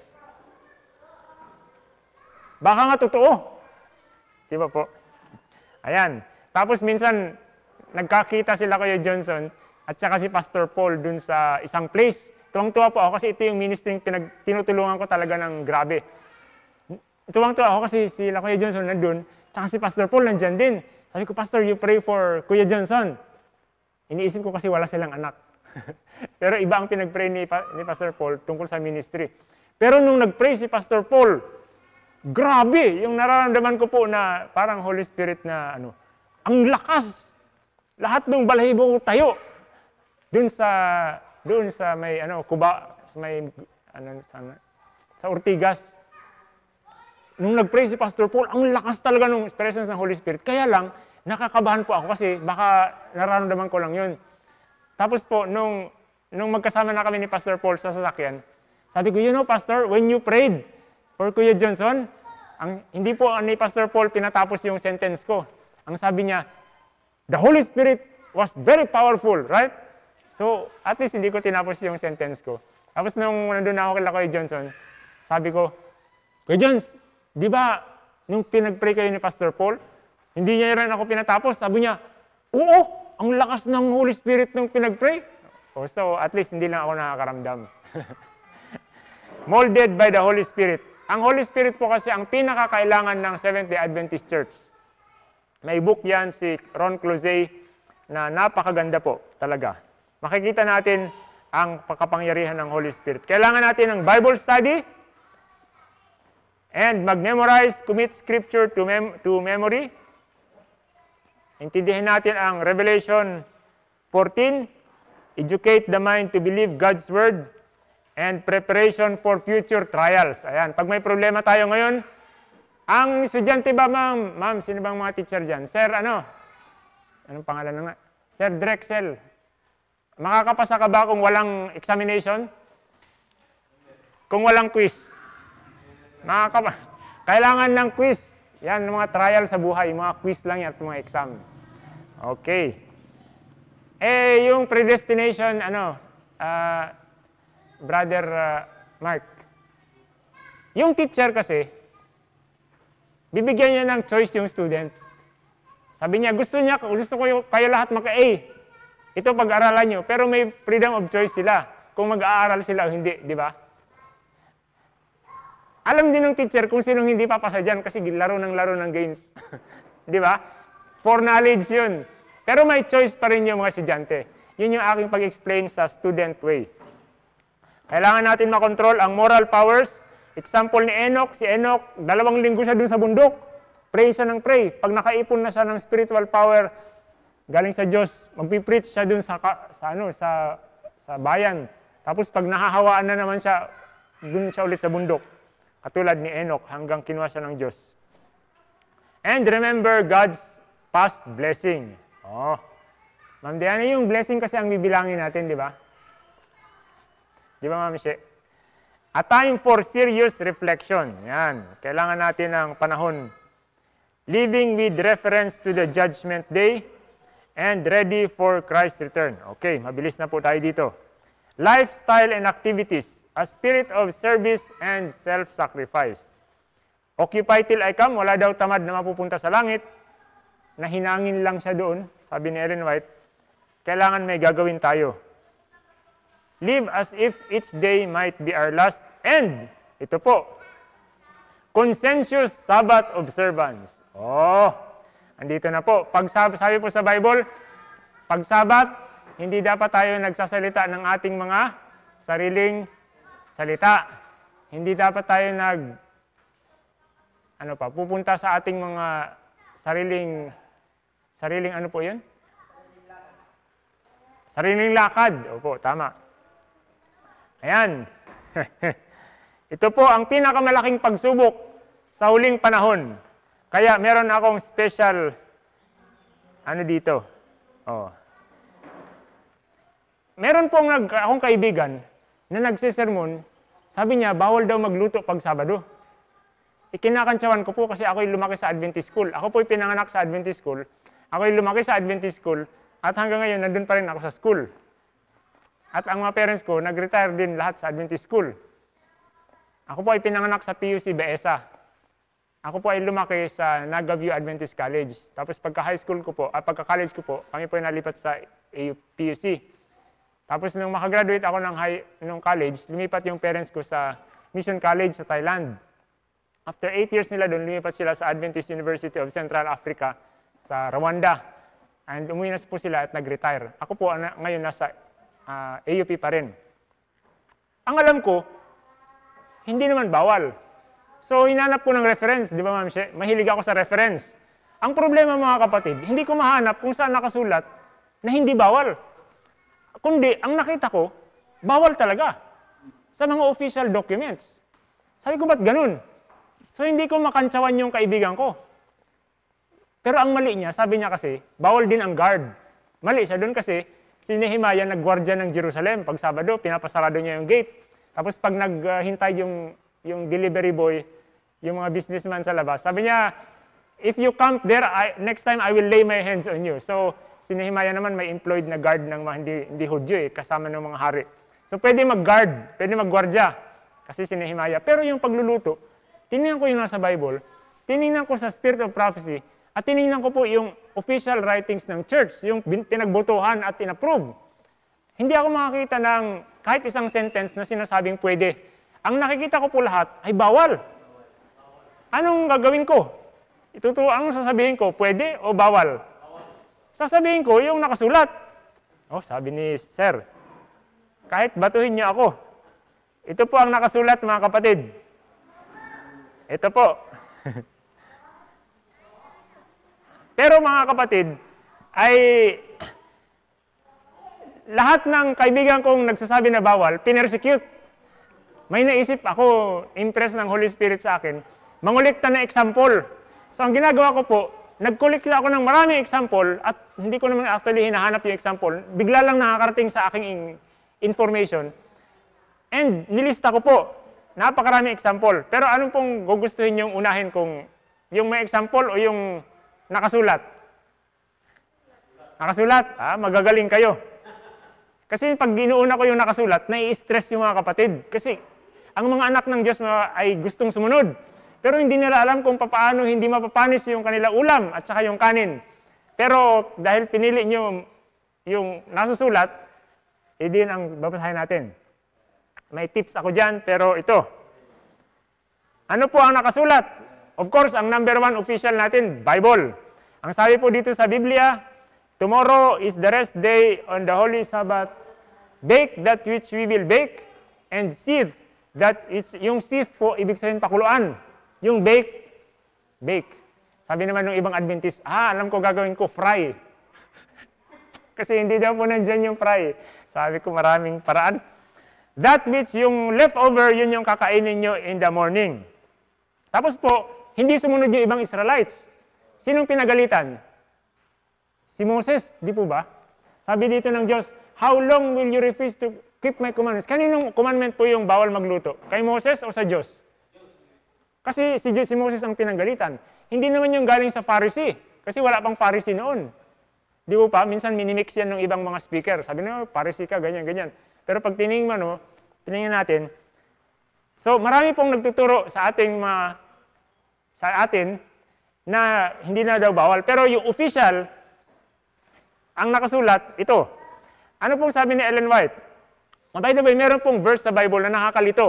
baka nga totoo. Di ba po? Ayan. Tapos minsan, nagkakita sila Kuya Johnson at saka si Pastor Paul dun sa isang place. Tuwang-tuwa po ako kasi ito yung ministry yung tinutulungan ko talaga ng grabe. Tuwang-tuwa ako kasi sila Kuya Johnson nandun, tsaka si Pastor Paul nandyan din. Sabi ko, Pastor, you pray for Kuya Johnson. Iniisip ko kasi wala silang anak. Pero iba ang pinag-pray ni, ni Pastor Paul tungkol sa ministry. Pero nung nag-pray si Pastor Paul, grabe! Yung nararamdaman ko po na parang Holy Spirit na ano, ang lakas! Lahat ng balahibo ko tayo. Doon sa, doon sa may, ano, kuba, sa may, ano, sana, sa Ortigas. Nung nag-pray si Pastor Paul, ang lakas talaga ng presence ng Holy Spirit. Kaya lang, nakakabahan po ako kasi baka nararamdaman ko lang yun. Tapos po, nung, nung magkasama na kami ni Pastor Paul sa sasakyan, sabi ko, you know, Pastor, when you prayed for Kuya Johnson, ang, hindi po ni Pastor Paul pinatapos yung sentence ko. Ang sabi niya, the Holy Spirit was very powerful, right? So, at least hindi ko tinapos yung sentence ko. Tapos nung nandun na ako kay Kuya Johnson, sabi ko, Kuya Jones, di ba, nung pinag-pray kayo ni Pastor Paul, hindi niya rin ako pinatapos. Sabi niya, oo, ang lakas ng Holy Spirit nung pinag-pray. Oh, so, at least hindi lang ako nakakaramdam. Molded by the Holy Spirit. Ang Holy Spirit po kasi ang pinakakailangan ng Seventh-day Adventist Church. May book yan si Ron Closey na napakaganda po talaga. Makikita natin ang pagkapangyarihan ng Holy Spirit. Kailangan natin ng Bible study, and mag-memorize, commit scripture to, mem to memory. Intindihin natin ang Revelation fourteen, educate the mind to believe God's word, and preparation for future trials. Ayan, pag may problema tayo ngayon, ang estudyante ba, ma'am? Ma'am, sino bang mga teacher dyan? Sir, ano? Anong pangalan na nga? Sir Drexel. Makakapasa ka ba kung walang examination? Kung walang quiz? Makakapa. Kailangan ng quiz. Yan, mga trial sa buhay. Mga quiz lang yan at mga exam. Okay. Eh, yung predestination, ano, uh, Brother uh, Mark, yung teacher kasi, bibigyan niya ng choice yung student. Sabi niya, gusto niya, gusto ko kayo lahat maka-A. Ito pag-aaralan nyo. Pero may freedom of choice sila. Kung mag-aaral sila o hindi, di ba? Alam din ng teacher kung sinong hindi papasa dyan kasi laro ng laro ng games. Di ba? For knowledge yun. Pero may choice pa rin yung mga estudyante. Yun yung aking pag-explain sa student way. Kailangan natin makontrol ang moral powers. Example ni Enoch, si Enoch, dalawang linggo siya dun sa bundok. Pray siya ng pray. Pag nakaipon na siya ng spiritual power, galing sa Diyos, magpipreach siya dun sa, sa, ano, sa, sa bayan. Tapos pag nahahawaan na naman siya, dun siya ulit sa bundok. Katulad ni Enoch hanggang kinuha siya ng Diyos. And remember God's past blessing. Oh. Ma'am Diana, yung blessing kasi ang bibilangin natin, di ba? Di ba, Ma'am She? A time for serious reflection. Yan. Kailangan natin ng panahon. Living with reference to the judgment day and ready for Christ's return. Okay, mabilis na po tayo dito. Lifestyle and activities, a spirit of service and self-sacrifice. Occupy till I come, wala daw tamad na mapupunta sa langit, na hinangin lang siya doon, sabi ni Ellen White, kailangan may gagawin tayo. Live as if each day might be our last, and, ito po, Conscientious Sabbath observance. Oh, andito na po. Pag sabi, sabi po sa Bible, pag Sabbath, hindi dapat tayo nagsasalita ng ating mga sariling salita. Hindi dapat tayo nag, ano pa, pupunta sa ating mga sariling, sariling ano po yun? Sariling lakad. Opo, tama. Ayan. Ito po ang pinakamalaking pagsubok sa huling panahon. Kaya meron akong special, ano dito. Oh. Meron pong nag, akong kaibigan na nagsisermon, sabi niya, bawal daw magluto pag Sabado. Ikinakantsawan ko po kasi ako'y lumaki sa Adventist school. Ako po'y pinanganak sa Adventist school. Ako'y lumaki sa Adventist school. At hanggang ngayon, nandun pa rin ako sa school. At ang mga parents ko, nag-retire din lahat sa Adventist school. Ako po ay pinanganak sa P U C Beesa. Ako po ay lumaki sa Naga View Adventist College. Tapos pagka-high school ko po, at pagka-college ko po, kami po ay nalipat sa P U C. Tapos nung makagraduate ako ng, high, nung college, lumipat yung parents ko sa Mission College sa Thailand. After eight years nila doon, lumipat sila sa Adventist University of Central Africa sa Rwanda. And umuwi na po sila at nag-retire. Ako po na, ngayon nasa uh, A U P pa rin. Ang alam ko, hindi naman bawal. So, hinanap ko ng reference, di ba ma'am She? Mahilig ako sa reference. Ang problema mga kapatid, hindi ko mahanap kung saan nakasulat na hindi bawal. Kundi, ang nakita ko, bawal talaga sa mga official documents. Sabi ko, ba't ganun? So, hindi ko makantsawan yung kaibigan ko. Pero ang mali niya, sabi niya kasi, bawal din ang guard. Mali siya doon kasi, si Nehemiah nag-guardia ng Jerusalem. Pag Sabado, pinapasarado niya yung gate. Tapos pag naghintay yung, yung delivery boy, yung mga businessman sa labas, sabi niya, if you camp there, I, next time I will lay my hands on you. So, si Nehemiah naman may employed na guard ng mga hindi, hindi Hudyo eh, kasama ng mga hari. So, pwede mag-guard, pwede mag-guardia, kasi si Nehemiah. Pero yung pagluluto, tinignan ko yung nasa Bible, tinignan ko sa Spirit of Prophecy, at tinignan ko po yung official writings ng church, yung pinagbotohan at inapprove. Hindi ako makakita ng kahit isang sentence na sinasabing pwede. Ang nakikita ko po lahat ay bawal. Anong gagawin ko? Ituto, ang sasabihin ko, pwede o bawal? Sasabihin ko yung nakasulat. Oh, sabi ni Sir, kahit batuhin niyo ako. Ito po ang nakasulat mga kapatid. Ito po. Pero mga kapatid, ay lahat ng kaibigan kong nagsasabi na bawal, pinersecute. May naisip ako, impress ng Holy Spirit sa akin, mangulikta na example. So ang ginagawa ko po, nagkulikta ako ng maraming example at hindi ko naman actually hinahanap yung example. Bigla lang nakakarating sa aking information. And nilista ko po, napakaraming example. Pero anong pong gugustuhin yung unahin kung yung may example o yung nakasulat? Nakasulat, ah, magagaling kayo. Kasi pag ginuuna ko yung nakasulat, nai-stress yung mga kapatid. Kasi ang mga anak ng Diyos ay gustong sumunod. Pero hindi nila alam kung paano hindi mapapanis yung kanila ulam at saka yung kanin. Pero dahil pinili nyo yung nasusulat, eh din ang babasahin natin. May tips ako dyan, pero ito. Ano po ang nakasulat? Of course, ang number one official natin, Bible. Ang sabi po dito sa Biblia, tomorrow is the rest day on the Holy Sabbath. Bake that which we will bake, and seethe that is, yung seethe po, ibig sabihin pakuluan. Yung bake, bake. Sabi naman ng ibang Adventist, ah, alam ko gagawin ko, fry. Kasi hindi daw po nandyan yung fry. Sabi ko maraming paraan. That which yung leftover, yun yung kakainin nyo in the morning. Tapos po, hindi sumunod yung ibang Israelites. Sinong pinagalitan? Si Moses, di po ba? Sabi dito ng Diyos, how long will you refuse to keep my commandments? Kaninong commandment po yung bawal magluto? Kay Moses o sa Diyos? Kasi si, si Moses ang pinagalitan. Hindi naman yung galing sa Pharisee. Kasi wala pang Pharisee noon. Di po pa? Minsan minimix yan ng ibang mga speaker. Sabi na, Pharisee ka, ganyan, ganyan. Pero pag tinignan mo, tinignan natin, so marami pong nagtuturo sa ating mga, sa atin, na hindi na daw bawal. Pero yung official, ang nakasulat, ito. Ano pong sabi ni Ellen White? By the way, meron pong verse sa Bible na nakakalito.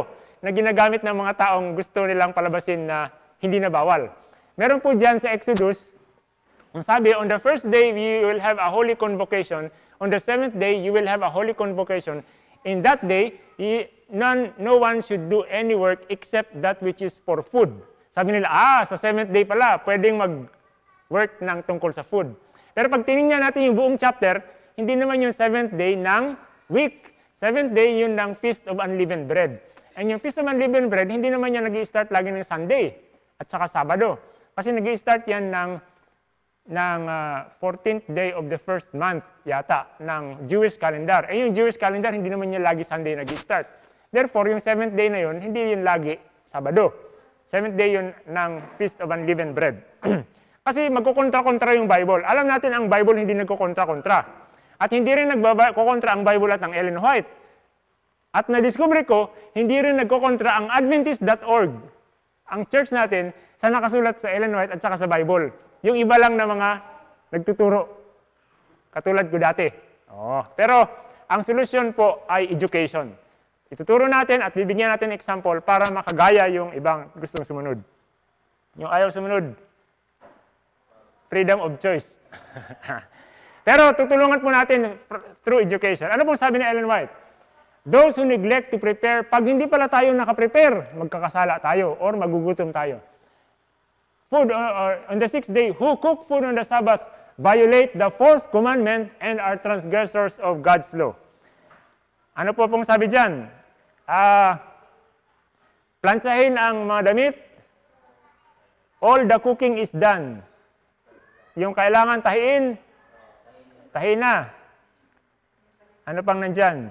na ginagamit ng mga taong gusto nilang palabasin na hindi na bawal. Meron po dyan sa Exodus, ang sabi, on the first day you will have a holy convocation, on the seventh day you will have a holy convocation. In that day, you, none, no one should do any work except that which is for food. Sabi nila, ah, sa seventh day pala, pwedeng mag-work ng tungkol sa food. Pero pag tinignan natin yung buong chapter, hindi naman yung seventh day ng week. Seventh day yun ng Feast of Unleavened Bread. And yung Feast of Unleavened Bread, hindi naman yan nag-i-start lagi ng Sunday at saka Sabado. Kasi nag-i-start yan ng, ng uh, fourteenth day of the first month yata ng Jewish calendar. Eh yung Jewish calendar, hindi naman yan lagi Sunday nag-i-start. Therefore, yung seventh day na yun, hindi yun lagi Sabado. Seventh day yun ng Feast of Unleavened Bread. Kasi magkukontra-kontra yung Bible. Alam natin ang Bible hindi nagkukontra-kontra. At hindi rin nagkukontra ang Bible at ang Ellen White. At na-discover ko, hindi rin nagkukontra ang Adventist dot org. Ang church natin sa nakasulat sa Ellen White at saka sa Bible. Yung iba lang na mga nagtuturo. Katulad ko dati. Oh. Pero ang solusyon po ay education. Ituturo natin at bibigyan natin example para makagaya yung ibang gustong sumunod. Yung ayaw sumunod, freedom of choice. Pero tutulungan po natin through education. Ano pong sabi ni Ellen White? Those who neglect to prepare, pag hindi pala tayo nakaprepare, magkakasala tayo or magugutom tayo. Food or, or on the sixth day, who cook food on the Sabbath violate the fourth commandment and are transgressors of God's law. Ano po pong sabi dyan? Ah, plantsahin ang mga damit. All the cooking is done. Yung kailangan tahiin, tahiin na. Ano pang nandyan?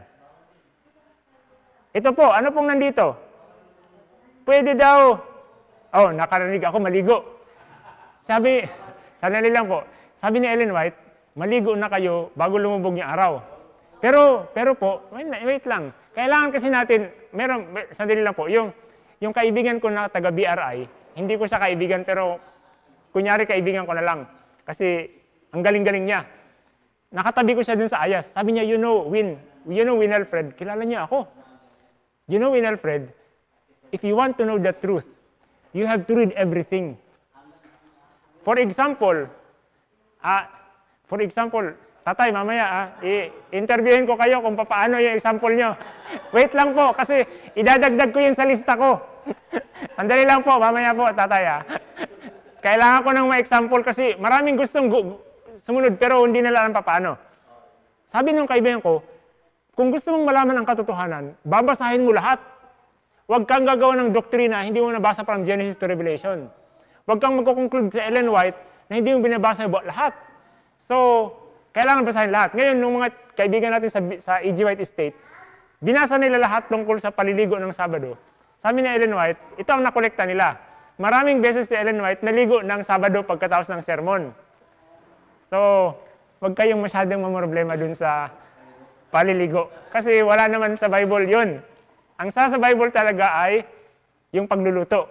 Ito po, ano pong nandito? Pwede daw, oh, nakarinig ako, maligo. Sabi, sanali lang po, sabi ni Ellen White, maligo na kayo bago lumubog yung araw. Pero, pero po, wait, wait lang, kailangan kasi natin, meron, sandali lang po, yung, yung kaibigan ko na taga B R I, hindi ko siya kaibigan, pero kunyari kaibigan ko na lang. Kasi ang galing-galing niya. Nakatabi ko siya dun sa Ayas. Sabi niya, you know, Win, you know Win Alfred, kilala niya ako. You know, Win Alfred, if you want to know the truth, you have to read everything. For example, ah, for example, tatay, mamaya, ah, i-interviewin ko kayo kung paano yung example nyo. Wait lang po, kasi idadagdag ko yun sa lista ko. Andali lang po, mamaya po, tatay, ah. Kailangan ko ng mga example kasi maraming gustong sumunod pero hindi nila alam paano. Sabi ng kaibigan ko, kung gusto mong malaman ang katotohanan, babasahin mo lahat. Huwag kang gagawa ng doktrina, hindi mo nabasa from Genesis to Revelation. Huwag kang magkukonclude sa Ellen White na hindi mo binabasa lahat. So, kailangan basahin lahat. Ngayon, nung mga kaibigan natin sa, sa E G White Estate, binasa nila lahat tungkol sa paliligo ng Sabado. Sabi ni Ellen White, ito ang nakolekta nila. Maraming beses si Ellen White naligo ng Sabado pagkatapos ng sermon. So, huwag kayong masyadong mamroblema dun sa paliligo. Kasi wala naman sa Bible yun. Ang sa sa Bible talaga ay yung pagluluto.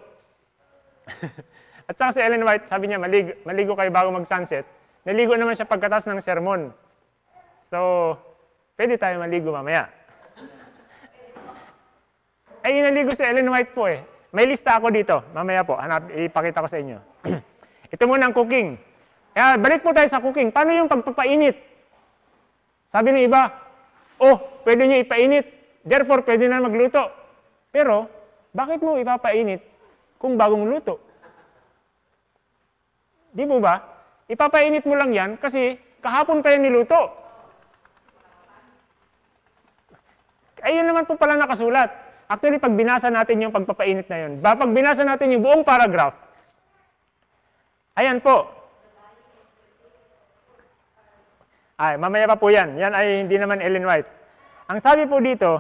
At saka si Ellen White, sabi niya, maligo, maligo kayo bago mag-sunset. Naligo naman siya pagkatapos ng sermon. So, pwede tayo maligo mamaya. Ay, naligo si Ellen White po eh. May lista ako dito. Mamaya po, hanap, ipakita ko sa inyo. Ito muna ang cooking. Kaya balik po tayo sa cooking. Paano yung pagpapainit? Sabi ng iba, oh, pwede nyo ipainit. Therefore, pwede na magluto. Pero, bakit mo ipapainit kung bagong luto? Di po ba? Ipapainit mo lang yan kasi kahapon pa yan niluto. Ayun naman po pala nakasulat. Actually, pag binasa natin yung pagpapainit na yun, pag binasa natin yung buong paragraph, ayan po. Ay, mamaya pa po yan. Yan ay hindi naman Ellen White. Ang sabi po dito,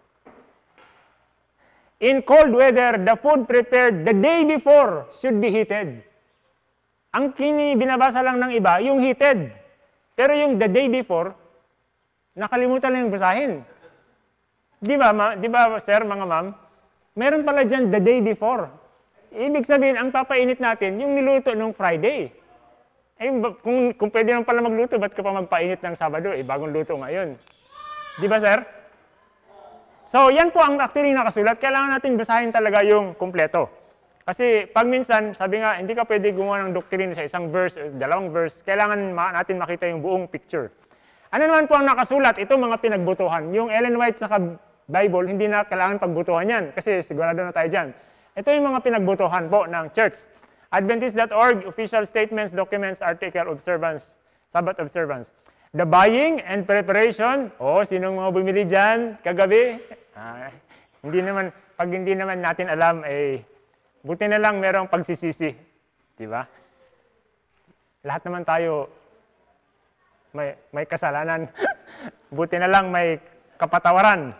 in cold weather, the food prepared the day before should be heated. Ang kini binabasa lang ng iba, yung heated. Pero yung the day before, nakalimutan lang yung basahin. Di ba, ma? Di ba, sir, mga ma'am? Meron pala dyan the day before. Ibig sabihin, ang papainit natin, yung niluto nung Friday. Eh, kung, kung pwede naman pala magluto, ba't ka pa magpainit ng Sabado? Eh, bagong luto ngayon. Di ba, sir? So, yan po ang actually nakasulat. Kailangan natin basahin talaga yung kumpleto. Kasi pag minsan, sabi nga, hindi ka pwede gumawa ng doctrine sa isang verse o dalawang verse. Kailangan ma natin makita yung buong picture. Ano naman po ang nakasulat? Ito mga pinagbutuhan. Yung Ellen White sa Bible, hindi na kailangan pagbutuhan yan. Kasi sigurado na tayo dyan. Ito yung mga pinagbutuhan po ng church. Adventist dot org, official statements, documents, article, observance, Sabbath observance. The buying and preparation, oh, sinong mga bumili dyan kagabi? Ah, hindi naman, pag hindi naman natin alam, eh, buti na lang merong pagsisisi. Di ba? Lahat naman tayo may, may kasalanan. Buti na lang may kapatawaran.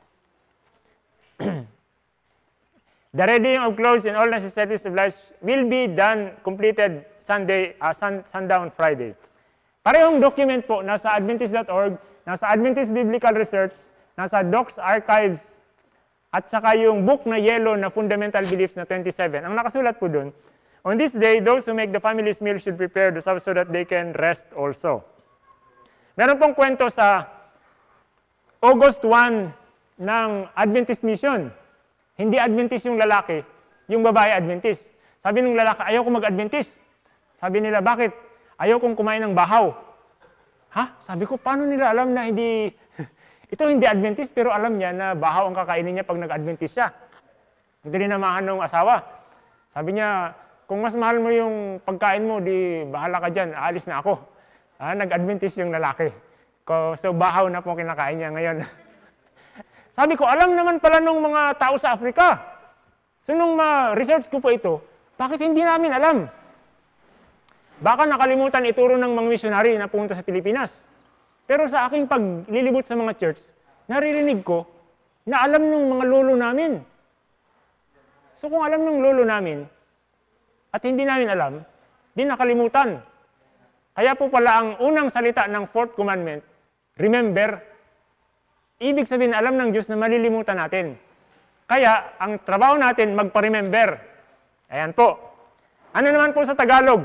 The readying of clothes and all necessities of life will be done, completed Sunday, uh, sun, sundown Friday. Parehong document po, nasa Adventist dot org, nasa Adventist Biblical Research, nasa Docs Archives, at saka yung book na yellow na Fundamental Beliefs na twenty-seven. Ang nakasulat po dun, on this day, those who make the family's meal should prepare the supper so that they can rest also. Meron pong kwento sa August first ng Adventist Mission. Hindi Adventist yung lalaki, yung babae Adventist. Sabi ng lalaki, ayaw ko mag-Adventist. Sabi nila, bakit? Ayaw kong kumain ng bahaw. Ha? Sabi ko, paano nila alam na hindi, ito hindi Adventist, pero alam niya na bahaw ang kakainin niya pag nag-Adventist siya. Hindi rin namahan ng asawa. Sabi niya, kung mas mahal mo yung pagkain mo, di bahala ka dyan, aalis na ako. Ha? Nag-Adventist yung lalaki. So, bahaw na po kinakain niya ngayon. Sabi ko, alam naman pala nung mga tao sa Africa. So, nung ma-research ko po ito, bakit hindi namin alam? Baka nakalimutan ituro ng mga missionary na pumunta sa Pilipinas. Pero sa aking paglilibot sa mga church, naririnig ko na alam ng mga lolo namin. So kung alam ng lolo namin at hindi namin alam, di nakalimutan. Kaya po pala ang unang salita ng fourth commandment, remember, ibig sabihin alam ng Diyos na malilimutan natin. Kaya ang trabaho natin magpa-remember. Ayan po. Ano naman po sa Tagalog?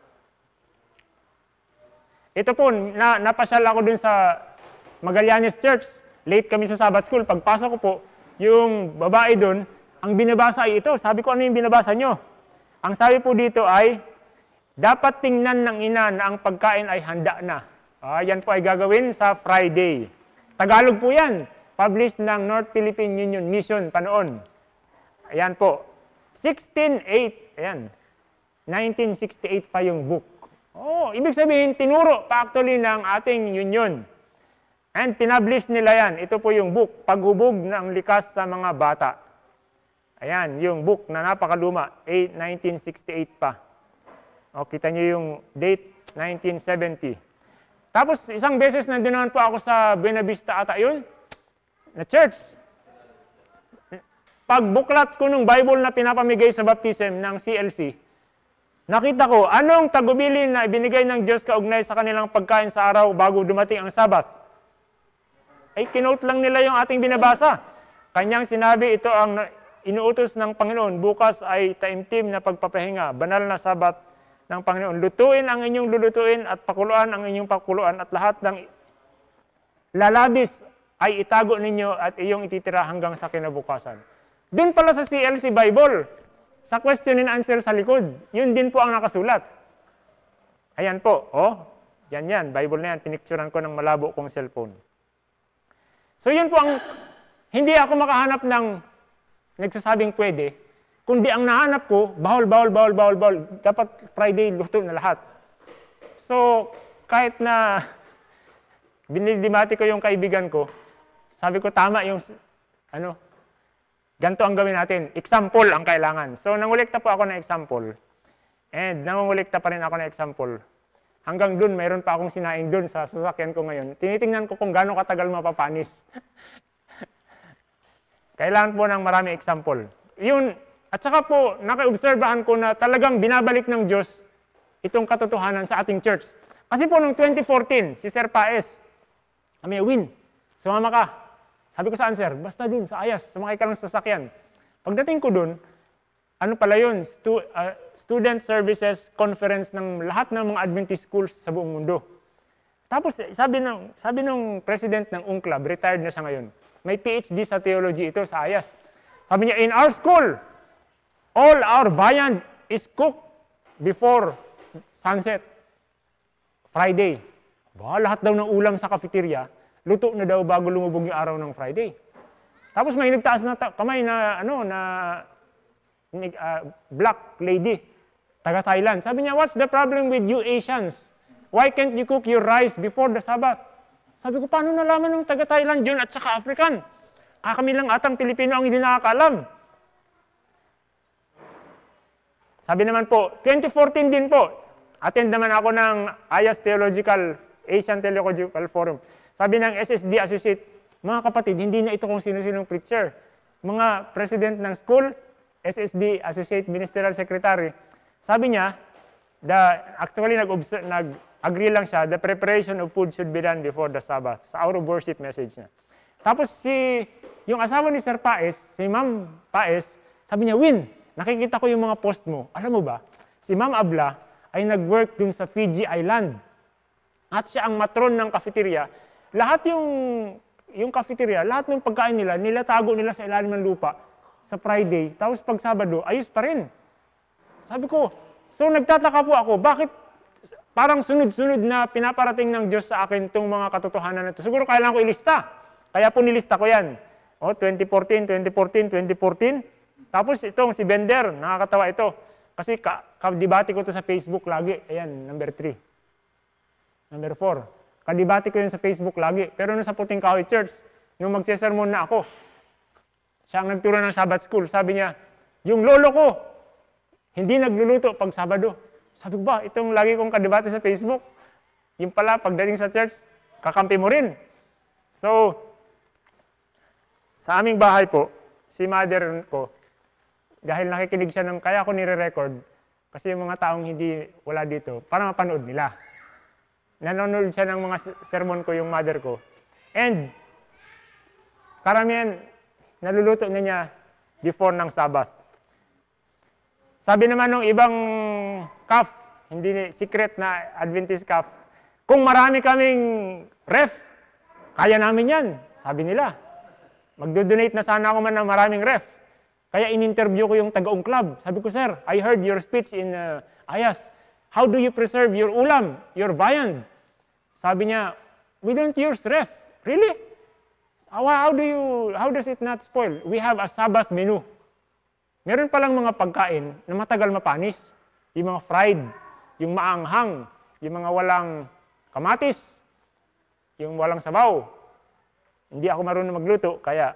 Ito po, na, napasyal ako dun sa Magallanes Church. Late kami sa Sabbath School. Pagpasok ko po, yung babae dun, ang binabasa ay ito. Sabi ko, ano yung binabasa nyo? Ang sabi po dito ay, dapat tingnan ng ina na ang pagkain ay handa na. Ah, yan po ay gagawin sa Friday. Tagalog po yan. Published ng North Philippine Union Mission panoon. Ayan po. sixteen eight, ayan. nineteen sixty-eight pa yung book. Oh, ibig sabihin, tinuro pa actually ng ating union. And pinablish nila yan. Ito po yung book, Paghubog ng Likas sa Mga Bata. Ayan, yung book na napakaluma, nineteen sixty-eight pa. O, kita nyo yung date, nineteen seventy. Tapos, isang beses nandun naman po ako sa Buena Vista ata yun, na church. Pagbuklat ko ng Bible na pinapamigay sa baptism ng C L C, nakita ko, anong tagubilin na ibinigay ng Diyos kaugnay sa kanilang pagkain sa araw bago dumating ang Sabbath? Ay, kinote lang nila yung ating binabasa. Kanyang sinabi, ito ang inuutos ng Panginoon. Bukas ay taimtim na pagpapahinga, banal na Sabbath ng Panginoon. Lutuin ang inyong lulutuin at pakuluan ang inyong pakuluan at lahat ng lalabis ay itago ninyo at iyong ititira hanggang sa kinabukasan. Doon pala sa C L C Bible, sa question and answer sa likod, yun din po ang nakasulat. Ayan po, oh, yan yan, Bible na yan, pinicturean ko ng malabo kong cellphone. So yun po ang, hindi ako makahanap ng nagsasabing pwede, kundi ang nahanap ko, bawal, bawal, bawal, bawal, bawal, dapat Friday luto na lahat. So, kahit na binidimati ko yung kaibigan ko, sabi ko tama yung, ano, ganito ang gawin natin. Example ang kailangan. So, nangulikta po ako ng example. And nangungulikta pa rin ako ng example. Hanggang dun, mayroon pa akong sinaing dun sa sasakyan ko ngayon. Tinitingnan ko kung gaano katagal mapapanis. Kailangan po ng marami example. Yun, at saka po, naka-obserbahan ko na talagang binabalik ng Diyos itong katotohanan sa ating church. Kasi po noong twenty fourteen, si Sir Paes, kami, Win, sumama ka. Sabi ko, saan sir? Basta dun, sa Ayas, sumakay ka ng sasakyan. Pagdating ko dun, ano pala yun? Stu uh, Student Services Conference ng lahat ng mga Adventist schools sa buong mundo. Tapos, sabi ng, sabi ng president ng U N C L A B, retired na siya ngayon, May P H D sa theology ito sa Ayas. Sabi niya, in our school, all our viand is cooked before sunset. Friday. Ba, lahat daw ng ulam sa cafeteria, luto na daw bago lumubog yung araw ng Friday. Tapos may nagtaas na kamay na, ano, na uh, black lady, taga Thailand. Sabi niya, what's the problem with you Asians? Why can't you cook your rice before the Sabbath? Sabi ko, paano nalaman ng taga Thailand yun at saka African? Kakami lang atang Pilipino ang hindi nakakaalam. Sabi naman po, twenty fourteen din po, attend naman ako ng Ayas Theological, Asian Theological Forum. Sabi ng S S D Associate, mga kapatid, hindi na ito kung sino-sinong preacher. Mga president ng school, S S D Associate Ministerial Secretary, sabi niya, the, actually nag-agree lang siya, the preparation of food should be done before the Sabbath. Sa hour of worship message niya. Tapos si, yung asawa ni Sir Paes, si Ma'am Paes, sabi niya, Win, nakikita ko yung mga post mo. Alam mo ba, si Ma'am Abla ay nag-work dun sa Fiji Island. At siya ang matron ng cafeteria. Lahat yung, yung cafeteria, lahat ng pagkain nila, nilatago nila sa ilalim ng lupa sa Friday. Tapos pag Sabado, ayos pa rin. Sabi ko, so nagtataka po ako, bakit parang sunod-sunod na pinaparating ng Diyos sa akin itong mga katotohanan na ito? Siguro kailangan ko ilista. Kaya po nilista ko yan. O, twenty fourteen, twenty fourteen, twenty fourteen. Tapos itong si Bender, nakakatawa ito. Kasi kadibati ko ito sa Facebook lagi. Ayan, number three. Number four. Kadibati ko yun sa Facebook lagi. Pero nung sa Puting Kahoy Church, nung magsesermon na ako, siya ang nagturo ng Sabbath School. Sabi niya, yung lolo ko, hindi nagluluto pag Sabado. Sabi ko ba, itong lagi kong kadibati sa Facebook, yung pala, pagdating sa church, kakampi mo rin. So, sa aming bahay po, si mother ko, dahil nakikinig siya ng, kaya ako nire-record, kasi yung mga taong hindi wala dito, para mapanood nila. Nanonood siya ng mga sermon ko, yung mother ko. And, karamihan, naluluto na niya before ng Sabbath. Sabi naman ng ibang calf, hindi secret na Adventist calf, kung marami kaming ref, kaya namin yan, sabi nila. Magdo-donate na sana ako man ng maraming ref. Kaya in-interview ko yung taga-ung club. Sabi ko, sir, I heard your speech in uh, Ayas. How do you preserve your ulam, your viand? Sabi niya, we don't use ref. Really? How, how do you, how does it not spoil? We have a Sabbath menu. Meron palang mga pagkain na matagal mapanis. Yung mga fried, yung maanghang, yung mga walang kamatis, yung walang sabaw. Hindi ako marunong magluto, kaya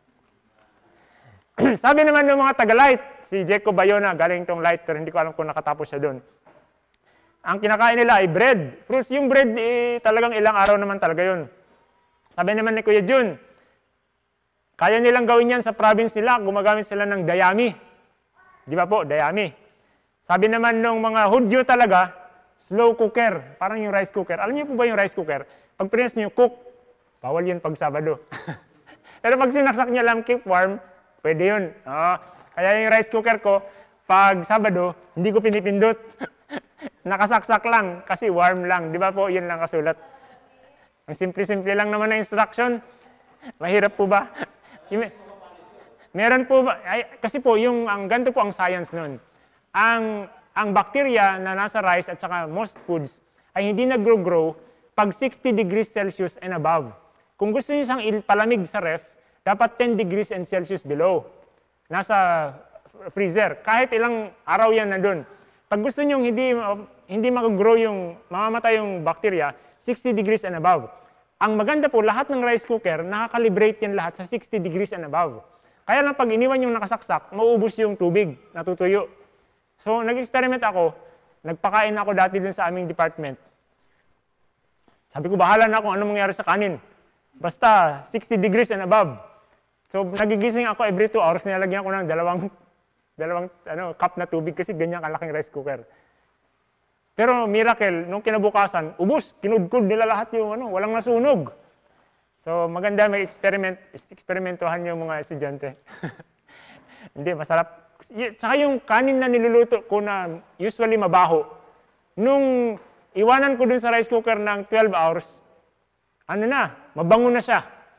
sabi naman ng mga taga-light, si Jacob Bayona, galing tong light, pero hindi ko alam kung nakatapos siya doon. Ang kinakain nila ay bread. Fruits, yung bread, eh, talagang ilang araw naman talaga yun. Sabi naman ni Kuya Jun, kaya nilang gawin yan sa province nila, gumagamit sila ng dayami. Di ba po, dayami. Sabi naman ng mga Hudyo talaga, slow cooker, parang yung rice cooker. Alam niyo po ba yung rice cooker? Pag press niyo, cook, bawal yun pag Sabado. Pero pag sinaksak niya lang, keep warm, pwede yun. Oh, kaya yung rice cooker ko, pag Sabado, hindi ko pinipindot. Nakasaksak lang, kasi warm lang. Di ba po, yun lang kasulat. Ang simple-simple lang naman na instruction. Mahirap po ba? Meron po ba? Ay, kasi po, yung, ang ganito po ang science nun. Ang, ang bacteria na nasa rice at saka most foods ay hindi nag-grow pag sixty degrees Celsius and above. Kung gusto niyo siyang palamig sa ref, dapat ten degrees and Celsius below. Nasa freezer. Kahit ilang araw yan na dun. Pag gusto niyo hindi, hindi mag-grow yung, mamamatay yung bacteria, sixty degrees and above. Ang maganda po, lahat ng rice cooker, nakakalibrate yan lahat sa sixty degrees and above. Kaya lang pag iniwan yung nakasaksak, mauubos yung tubig, natutuyo. So, nag-experiment ako, nagpakain ako dati din sa aming department. Sabi ko, bahala na kung ano mangyari sa kanin. Basta, sixty degrees and above. So, nagigising ako every two hours, nilalagyan ko ng dalawang, dalawang ano, cup na tubig kasi ganyan kalaking rice cooker. Pero miracle, nung kinabukasan, ubos, kinudkod nila lahat yung ano, walang nasunog. So, maganda may experiment, eksperimentohan yung mga estudyante. Hindi, masarap. Tsaka yung kanin na niluluto ko na usually mabaho, nung iwanan ko dun sa rice cooker ng twelve hours, ano na, mabango na siya.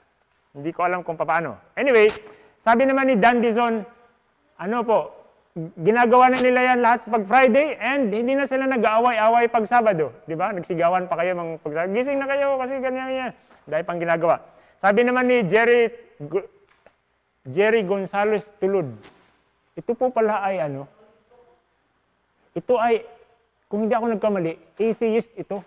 Hindi ko alam kung paano. Anyway, sabi naman ni Dan Dizon, ano po, ginagawa na nila yan lahat sa pag Friday and hindi na sila nag-aaway-away pag Sabado. Di ba? Nagsigawan pa kayo mga pag gising na kayo kasi ganyan yan. Dahil pang ginagawa. Sabi naman ni Jerry, Jerry Gonzalez Tulud, ito po pala ay ano, ito ay, kung hindi ako nagkamali, atheist ito.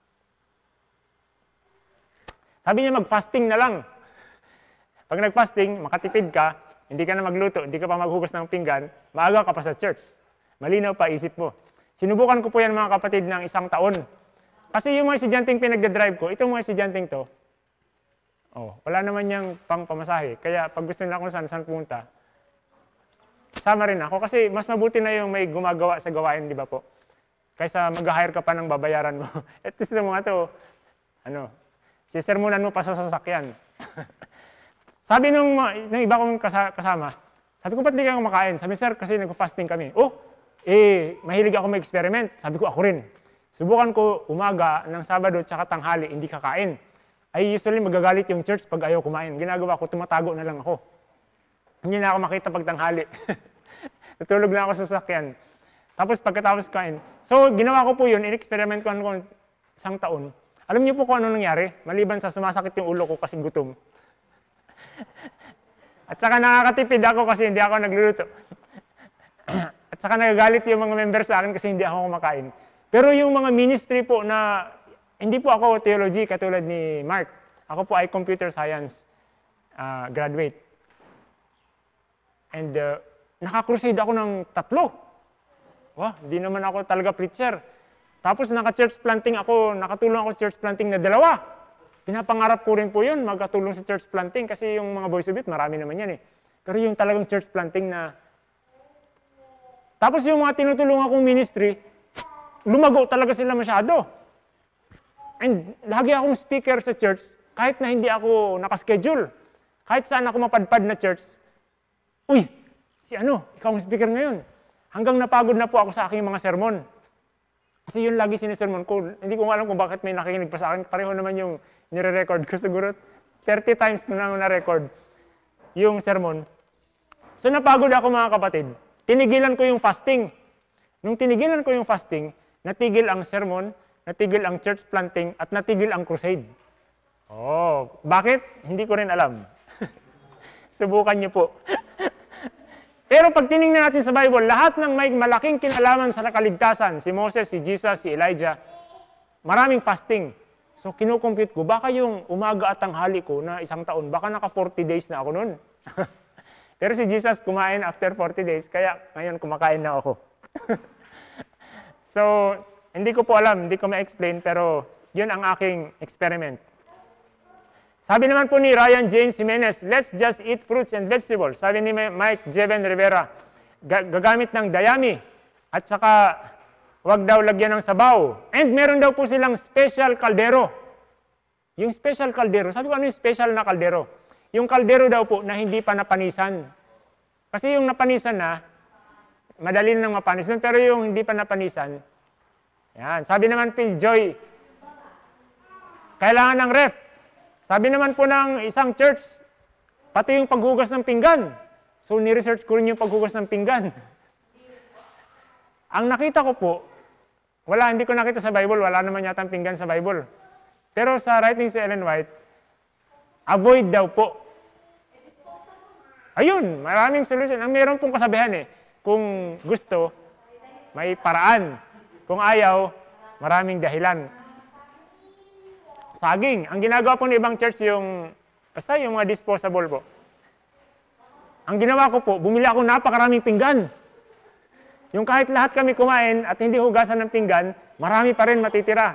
Sabi niya mag-fasting na lang. Pag nag-fasting, makatipid ka, hindi ka na magluto, hindi ka pa maghugas ng pinggan, maaga ka pa sa church. Malinaw pa isip mo. Sinubukan ko po yan mga kapatid ng isang taon. Kasi yung mga estudyanteng pinagdadrive ko, itong mga estudyanteng to, oh, wala naman niyang pang pamasahe. Kaya pag gusto nila kung saan, saan punta, sama rin ako. Kasi mas mabuti na yung may gumagawa sa gawain, di ba po? Kaysa mag-hire ka pa ng babayaran mo. At least yung mga to, ano, sisermonan mo pa sa sasakyan. Sabi nung, nung iba kong kasama, sabi ko, ba't di kayo kumakain? Sabi, sir, kasi nag-fasting kami. Oh, eh, mahilig ako mag-experiment. Sabi ko, ako rin. Subukan ko umaga ng Sabado tsaka tanghali, hindi kakain. Ay usually magagalit yung church pag ayaw kumain. Ginagawa ko, tumatago na lang ako. Hindi na ako makita pag tanghali. Natulog na ako sa sasakyan. Tapos pagkatapos kain. So, ginawa ko po yun, in-experiment ko ano isang taon. Alam niyo po kung ano nangyari? Maliban sa sumasakit yung ulo ko kasi gutom. At saka nakakatipid ako kasi hindi ako nagluluto. At saka nagagalit yung mga members sa akin kasi hindi ako kumakain. Pero yung mga ministry po na, hindi po ako theology katulad ni Mark. Ako po ay computer science uh, graduate. And uh, naka-crusade ako ng tatlo. Wah, hindi naman ako talaga preacher. Tapos naka-church planting ako, nakatulong ako sa church planting na dalawa. Pinapangarap ko rin po yun, magkatulong sa church planting kasi yung mga Voice of It, marami naman yan eh. Pero yung talagang church planting na... Tapos yung mga tinutulungan kong ministry, lumago talaga sila masyado. And lagi akong speaker sa church, kahit na hindi ako nakaschedule. Kahit saan ako mapadpad na church, uy, si ano, ikaw ang speaker ngayon. Hanggang napagod na po ako sa aking mga sermon. Kasi yun lagi sinisermon ko. Hindi ko alam kung bakit may nakikinig pa sa akin. Pareho naman yung nire-record ko siguro. thirty times ko na na-record yung sermon. So napagod ako mga kapatid. Tinigilan ko yung fasting. Nung tinigilan ko yung fasting, natigil ang sermon, natigil ang church planting, at natigil ang crusade. Oh, bakit? Hindi ko rin alam. Subukan niyo po. Pero pag tinignan natin sa Bible, lahat ng may malaking kinalaman sa nakaligtasan, si Moses, si Jesus, si Elijah, maraming fasting. So kinukompute ko, baka yung umaga at tanghali ko na isang taon, baka naka forty days na ako nun. Pero si Jesus kumain after forty days, kaya ngayon kumakain na ako. So, hindi ko po alam, hindi ko ma-explain, pero yun ang aking experiment. Sabi naman po ni Ryan James Jimenez, let's just eat fruits and vegetables. Sabi ni Mike Jeven Rivera, gagamit ng dayami at saka wag daw lagyan ng sabaw. And meron daw po silang special kaldero. Yung special kaldero, sabi ko ano yung special na kaldero? Yung kaldero daw po na hindi pa napanisan. Kasi yung napanisan na, madali nang mapanisan, pero yung hindi pa napanisan, yan. Sabi naman po Joy, kailangan ng ref. Sabi naman po ng isang church, pati yung paghugas ng pinggan. So, ni-research ko rin yung paghugas ng pinggan. Ang nakita ko po, wala, hindi ko nakita sa Bible, wala naman yata ang pinggan sa Bible. Pero sa writings ni Ellen White, avoid daw po. Ayun, maraming solution. Ang meron pong kasabihan eh, kung gusto, may paraan. Kung ayaw, maraming dahilan. Saging. Ang ginagawa po ng ibang church yung, basta yung mga disposable po. Ang ginawa ko po, bumili ako napakaraming pinggan. Yung kahit lahat kami kumain at hindi hugasan ng pinggan, marami pa rin matitira.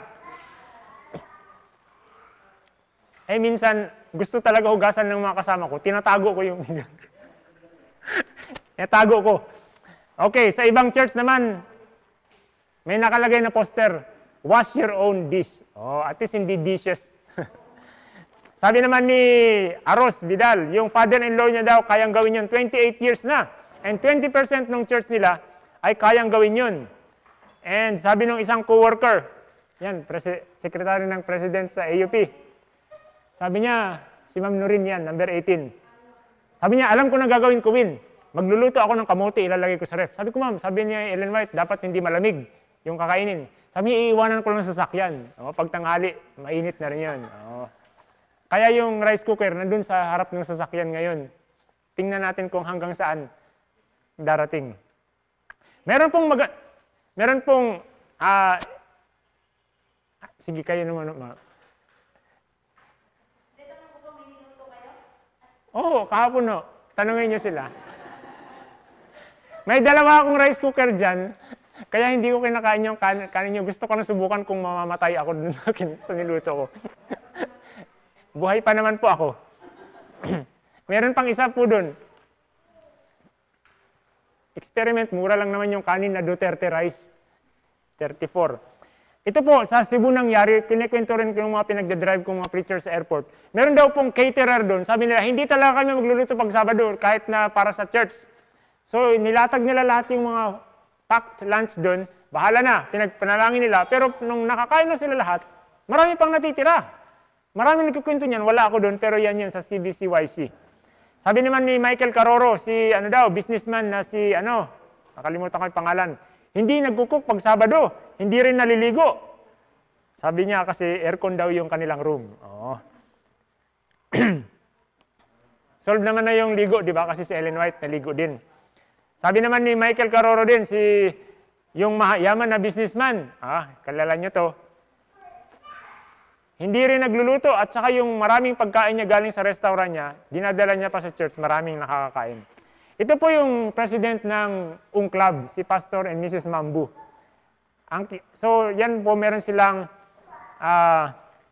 Eh minsan, gusto talaga hugasan ng mga kasama ko, tinatago ko yung pinggan. Tinatago ko. Okay, sa ibang church naman, may nakalagay na poster, wash your own dish. Oh, at least hindi dishes. Sabi naman ni Aros Vidal, yung father-in-law niya daw kayang gawin yun, twenty-eight years na. And twenty percent ng church nila ay kayang gawin yun. And sabi ng isang co-worker, yan, secretary ng president sa A U P, sabi niya, Si Ma'am Nurin yan, number eighteen. Sabi niya, alam ko na gagawin ko, Win. Magluluto ako ng kamote, ilalagay ko sa ref. Sabi ko, ma'am, sabi niya Ellen White, dapat hindi malamig yung kakainin. Sabi niya, iiwanan ko lang sa sasakyan. O, pag tanghali, mainit na rin yun. O. Kaya yung rice cooker, nandun sa harap ng sasakyan ngayon. Tingnan natin kung hanggang saan darating. Meron pong mag... Meron pong... Uh, sige, kayo naman. Ma. Dito na po ba may minuto kayo? Oo, kahapon no. Tanungin niyo sila. May dalawa akong rice cooker dyan, kaya hindi ko kinakain yung kan kanin nyo. Gusto ko na subukan kung mamamatay ako dun sa, sa niluto ko. Buhay pa naman po ako. Meron pang isa po dun. Experiment, mura lang naman yung kanin na Duterte rice. thirty-four. Ito po, sa Cebu nangyari, kinikwento rin yung mga pinagdadrive kong mga preacher sa airport. Meron daw pong caterer doon. Sabi nila, hindi talaga kami magluluto pag Sabado, kahit na para sa church. So, nilatag nila lahat yung mga packed lunch doon. Bahala na, pinagpanalangin nila. Pero nung nakakain na sila lahat, marami pang natitira. Marami nagkukwento niyan, wala ako doon, pero yan yun sa C B C Y C. Sabi naman ni Michael Caroro, si ano daw, businessman na si ano, nakalimutan ko yung pangalan, hindi nagkukuk pag Sabado, hindi rin naliligo. Sabi niya kasi aircon daw yung kanilang room. Oo. Solve naman na yung ligo, di ba? Kasi si Ellen White naligo din. Sabi naman ni Michael Caroro din, si yung mayaman na businessman, ah, kalala nyo to, hindi rin nagluluto at saka yung maraming pagkain niya galing sa restaurant niya, dinadala niya pa sa church, maraming nakakakain. Ito po yung president ng U N C L A B, si Pastor and Missus Mambu. Ang, so, yan po, meron silang, uh,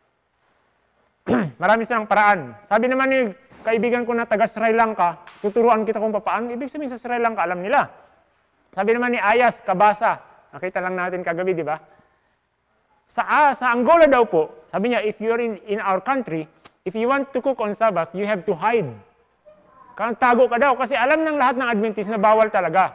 marami silang paraan. Sabi naman ni kaibigan ko na taga Sri Lanka, tuturuan kita kung paano. Ibig sabihin sa Sri Lanka, alam nila. Sabi naman ni Ayas Kabasa, nakita lang natin kagabi, di ba? Sa, ah, sa Angola daw po, sabi niya, if you're in, in our country, if you want to cook on Sabbath, you have to hide. Kang tago ka daw, kasi alam ng lahat ng Adventist na bawal talaga.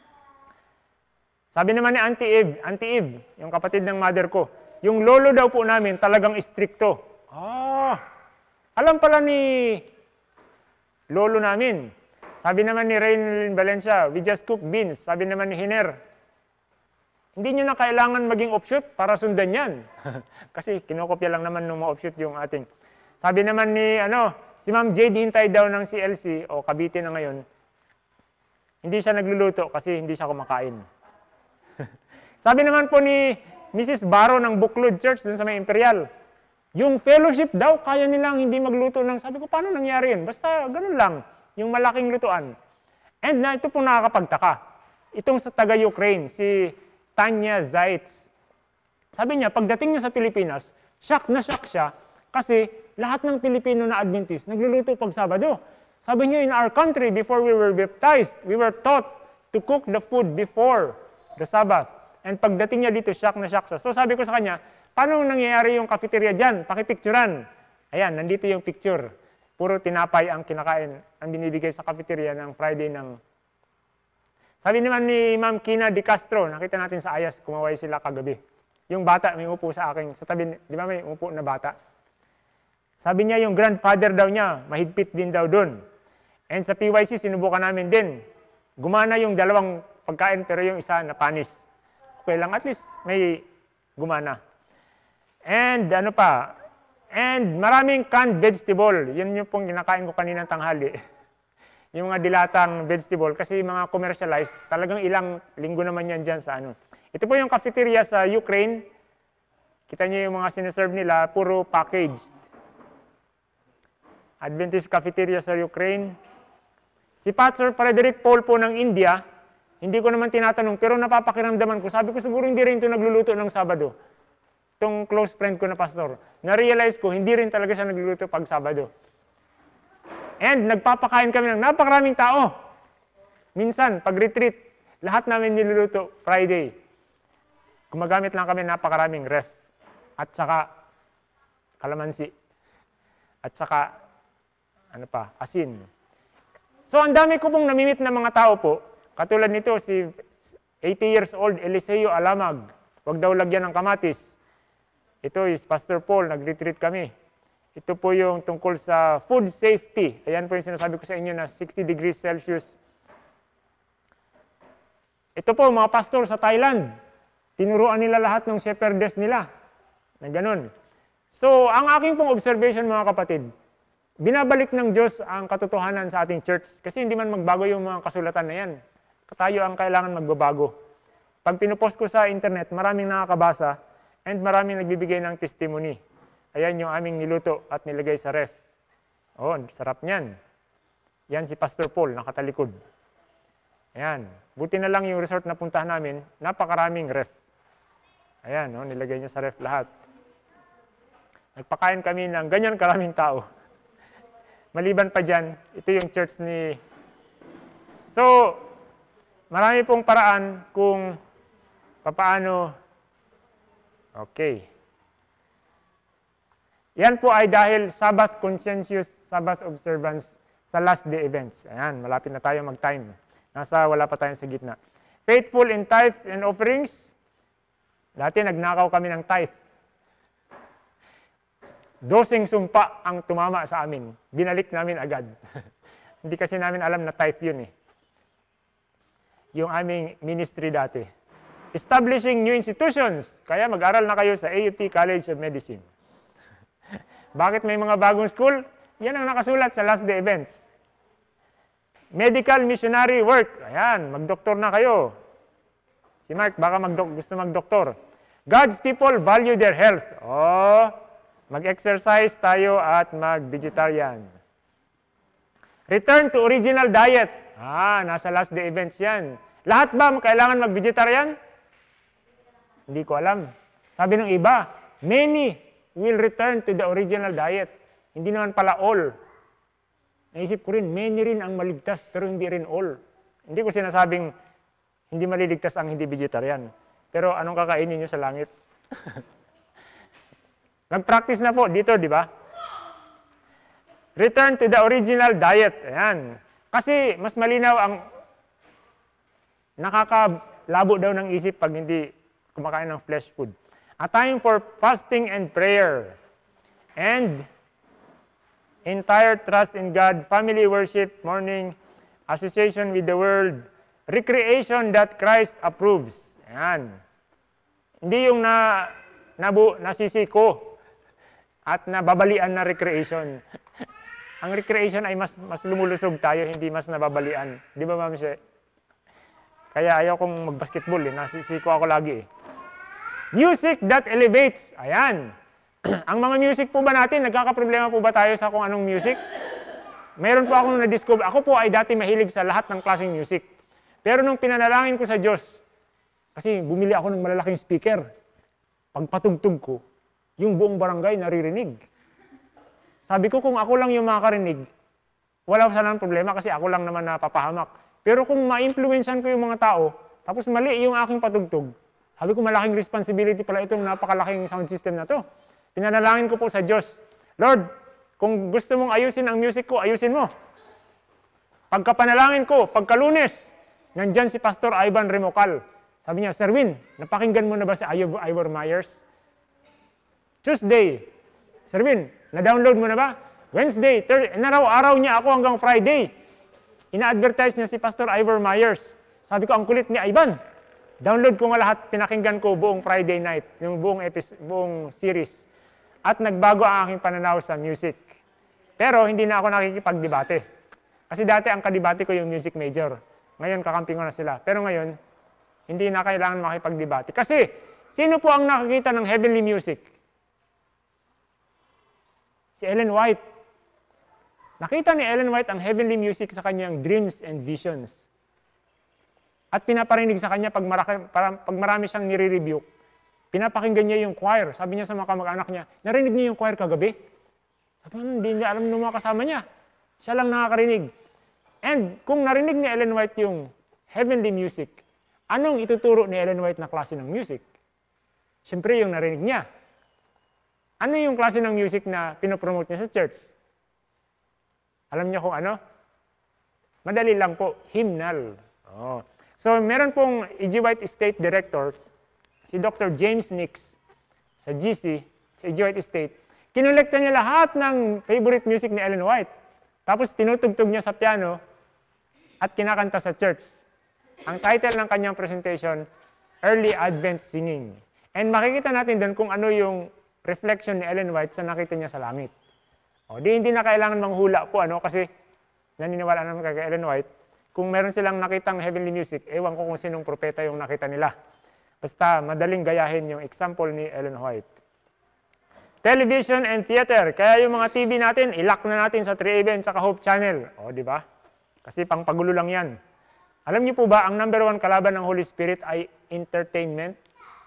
Sabi naman ni Auntie Eve, Auntie Eve, yung kapatid ng mother ko, yung lolo daw po namin talagang istrikto. Ah, alam pala ni lolo namin. Sabi naman ni Raynelin Valencia, we just cook beans. Sabi naman ni Hiner, hindi nyo na kailangan maging offshoot para sundan yan. Kasi kinokopya lang naman ng mga offshoot yung ating. Sabi naman ni, ano, si Ma'am Jade Hintay daw ng C L C, o Cavite na ngayon, hindi siya nagluluto kasi hindi siya kumakain. Sabi naman po ni Missus Baro ng Buklod Church dun sa may Imperial, yung fellowship daw, kaya nilang hindi magluto ng, sabi ko, paano nangyari yun? Basta ganun lang, yung malaking lutuan. And na ito pong nakakapagtaka. Itong sa taga-Ukraine, si Tanya Zaitz. Sabi niya, pagdating niya sa Pilipinas, shock na shock siya kasi lahat ng Pilipino na Adventist nagluluto pag Sabado. Sabi niya, in our country, before we were baptized, we were taught to cook the food before the Sabbath. And pagdating niya dito, shock na shock siya. So sabi ko sa kanya, paano nangyayari yung cafeteria dyan? Pakipicturan. Ayan, nandito yung picture. Puro tinapay ang kinakain, ang binibigay sa cafeteria ng Friday ng... Sabi naman ni Ma'am Kina Di Castro, nakita natin sa Ayas, kumaway sila kagabi. Yung bata, may upo sa akin, sa tabi, di ba may upo na bata? Sabi niya yung grandfather daw niya, mahigpit din daw doon. And sa P Y C, sinubukan namin din. Gumana yung dalawang pagkain, pero yung isa na panis. Okay lang, at least may gumana. And ano pa, and maraming canned vegetable. Yan yung pong kinakain ko kaninang tanghali. Yung mga dilatang vegetable, kasi yung mga commercialized, talagang ilang linggo naman yan dyan sa ano. Ito po yung cafeteria sa Ukraine. Kita niyo yung mga sinaserve nila, puro packaged. Adventist cafeteria sa Ukraine. Si Pastor Frederick Paul po ng India, hindi ko naman tinatanong, pero napapakiramdaman ko, sabi ko siguro hindi rin ito nagluluto ng Sabado. Itong close friend ko na pastor, na-realize ko, hindi rin talaga siya nagluluto pag Sabado. And nagpapakain kami ng napakaraming tao. Minsan, pag-retreat, lahat namin niluluto Friday. Gumagamit lang kami napakaraming ref. At saka, kalamansi. At saka, ano pa, asin. So, ang dami ko pong namimit na mga tao po. Katulad nito, si eighty years old Eliseo Alamag. Huwag daw lagyan ng kamatis. Ito is Pastor Paul, nag-retreat kami. Ito po yung tungkol sa food safety. Ayan po yung sinasabi ko sa inyo na sixty degrees Celsius. Ito po, mga pastor sa Thailand. Tinuruan nila lahat ng shepherdes nila. Na ganun. So, ang aking pong observation mga kapatid, binabalik ng Diyos ang katotohanan sa ating church. Kasi hindi man magbago yung mga kasulatan na yan. Tayo ang kailangan magbabago. Pag pinupost ko sa internet, maraming nakakabasa and maraming nagbibigay ng testimony. Ayan yung aming niluto at nilagay sa ref. Oh, sarap niyan. Yan si Pastor Paul, nakatalikod. Ayan. Buti na lang yung resort na puntahan namin, napakaraming ref. Ayan, oh, nilagay niya sa ref lahat. Nagpakain kami ng ganyan karaming tao. Maliban pa dyan, ito yung church ni... So, marami pong paraan kung papaano... Okay. Yan po ay dahil Sabbath conscientious, Sabbath observance sa last day events. Ayan, malapit na tayo mag-time. Nasa wala pa tayong sa gitna. Faithful in tithes and offerings. Dati nagnakaw kami ng tithe. Dosing sumpa ang tumama sa amin. Binalik namin agad. Hindi kasi namin alam na tithe yun eh. Yung aming ministry dati. Establishing new institutions. Kaya mag-aral na kayo sa A U P College of Medicine. Bakit may mga bagong school? Yan ang nakasulat sa last day events. Medical missionary work. Ayan, magdoktor na kayo. Si Mark, baka magdok gusto magdoktor. God's people value their health. Oh, mag-exercise tayo at mag-vegetarian. Return to original diet. Ah, nasa last day events yan. Lahat ba kailangan mag-vegetarian? Hindi ko alam. Sabi ng iba, many will return to the original diet. Hindi naman pala all. Naisip ko rin, many rin ang maligtas, pero hindi rin all. Hindi ko sinasabing hindi maliligtas ang hindi vegetarian. Pero anong kakainin nyo sa langit? Nag-practice na po dito, di ba? Return to the original diet. Ayan. Kasi mas malinaw ang nakakalabo daw ng isip pag hindi kumakain ng flesh food. A time for fasting and prayer. And entire trust in God, family worship, mourning, association with the world, recreation that Christ approves. Ayan. Hindi yung na, nabu, nasisiko at nababalian na recreation. Ang recreation ay mas, mas lumulusog tayo, hindi mas nababalian. Di ba, Ma'am She? Kaya ayaw kong mag-basketball eh. Nasisiko ako lagi eh. Music that elevates. Ayan. Ang mga music po ba natin, nagkakaproblema po ba tayo sa kung anong music? Meron po akong na-discover. Ako po ay dati mahilig sa lahat ng klaseng music. Pero nung pinanalangin ko sa Diyos, kasi bumili ako ng malalaking speaker. Pagpatugtog ko, yung buong barangay naririnig. Sabi ko, kung ako lang yung makakarinig, wala sa nang problema kasi ako lang naman napapahamak. Pero kung ma-influensyan ko yung mga tao, tapos mali yung aking patugtog, sabi ko, malaking responsibility pala itong napakalaking sound system na to. Pinanalangin ko po sa Diyos, Lord, kung gusto mong ayusin ang music ko, ayusin mo. Pagkapanalangin ko, pagkalunes, nandyan si Pastor Ivan Remocal. Sabi niya, Sir Win, napakinggan mo na ba si Ivor Myers? Tuesday, Sir Win, na-download mo na ba? Wednesday, Thursday, naraw-araw niya ako hanggang Friday. Ina-advertise niya si Pastor Ivor Myers. Sabi ko, ang kulit ni Ivan. Download ko nga lahat, pinakinggan ko buong Friday night, yung buong, episode, buong series. At nagbago ang aking pananaw sa music. Pero hindi na ako nakikipagdebate. Kasi dati ang kadebate ko yung music major. Ngayon kakampi ko na sila. Pero ngayon, hindi na kailangan makipagdebate. Kasi, sino po ang nakakita ng heavenly music? Si Ellen White. Nakita ni Ellen White ang heavenly music sa kanyang dreams and visions. At pinaparinig sa kanya pag marami, pag marami siyang nire-rebuke. Pinapakinggan niya yung choir. Sabi niya sa mga kamag-anak niya, narinig niyo yung choir kagabi? Sabi niya, hindi niya alam ng mga kasama niya. Siya lang nakakarinig. And kung narinig ni Ellen White yung heavenly music, anong ituturo ni Ellen White na klase ng music? Siyempre yung narinig niya. Ano yung klase ng music na pinopromote niya sa church? Alam niyo kung ano? Madali lang po, hymnal. Oh. So, meron pong E G White Estate Director, si Doctor James Nix, sa G C, sa E G White Estate. Kinolekta niya lahat ng favorite music ni Ellen White. Tapos tinutugtog niya sa piano at kinakanta sa church. Ang title ng kanyang presentation, Early Advent Singing. And makikita natin doon kung ano yung reflection ni Ellen White sa nakita niya sa langit. O, di hindi na kailangan manghula po, ano, kasi naniniwala naman kay Ellen White, kung meron silang nakitang heavenly music, ewan ko kung sinong propeta yung nakita nila. Basta madaling gayahin yung example ni Ellen White. Television and theater. Kaya yung mga T V natin, ilock na natin sa three A B N at Hope Channel. O, di ba? Kasi pangpagulo lang yan. Alam niyo po ba, ang number one kalaban ng Holy Spirit ay entertainment?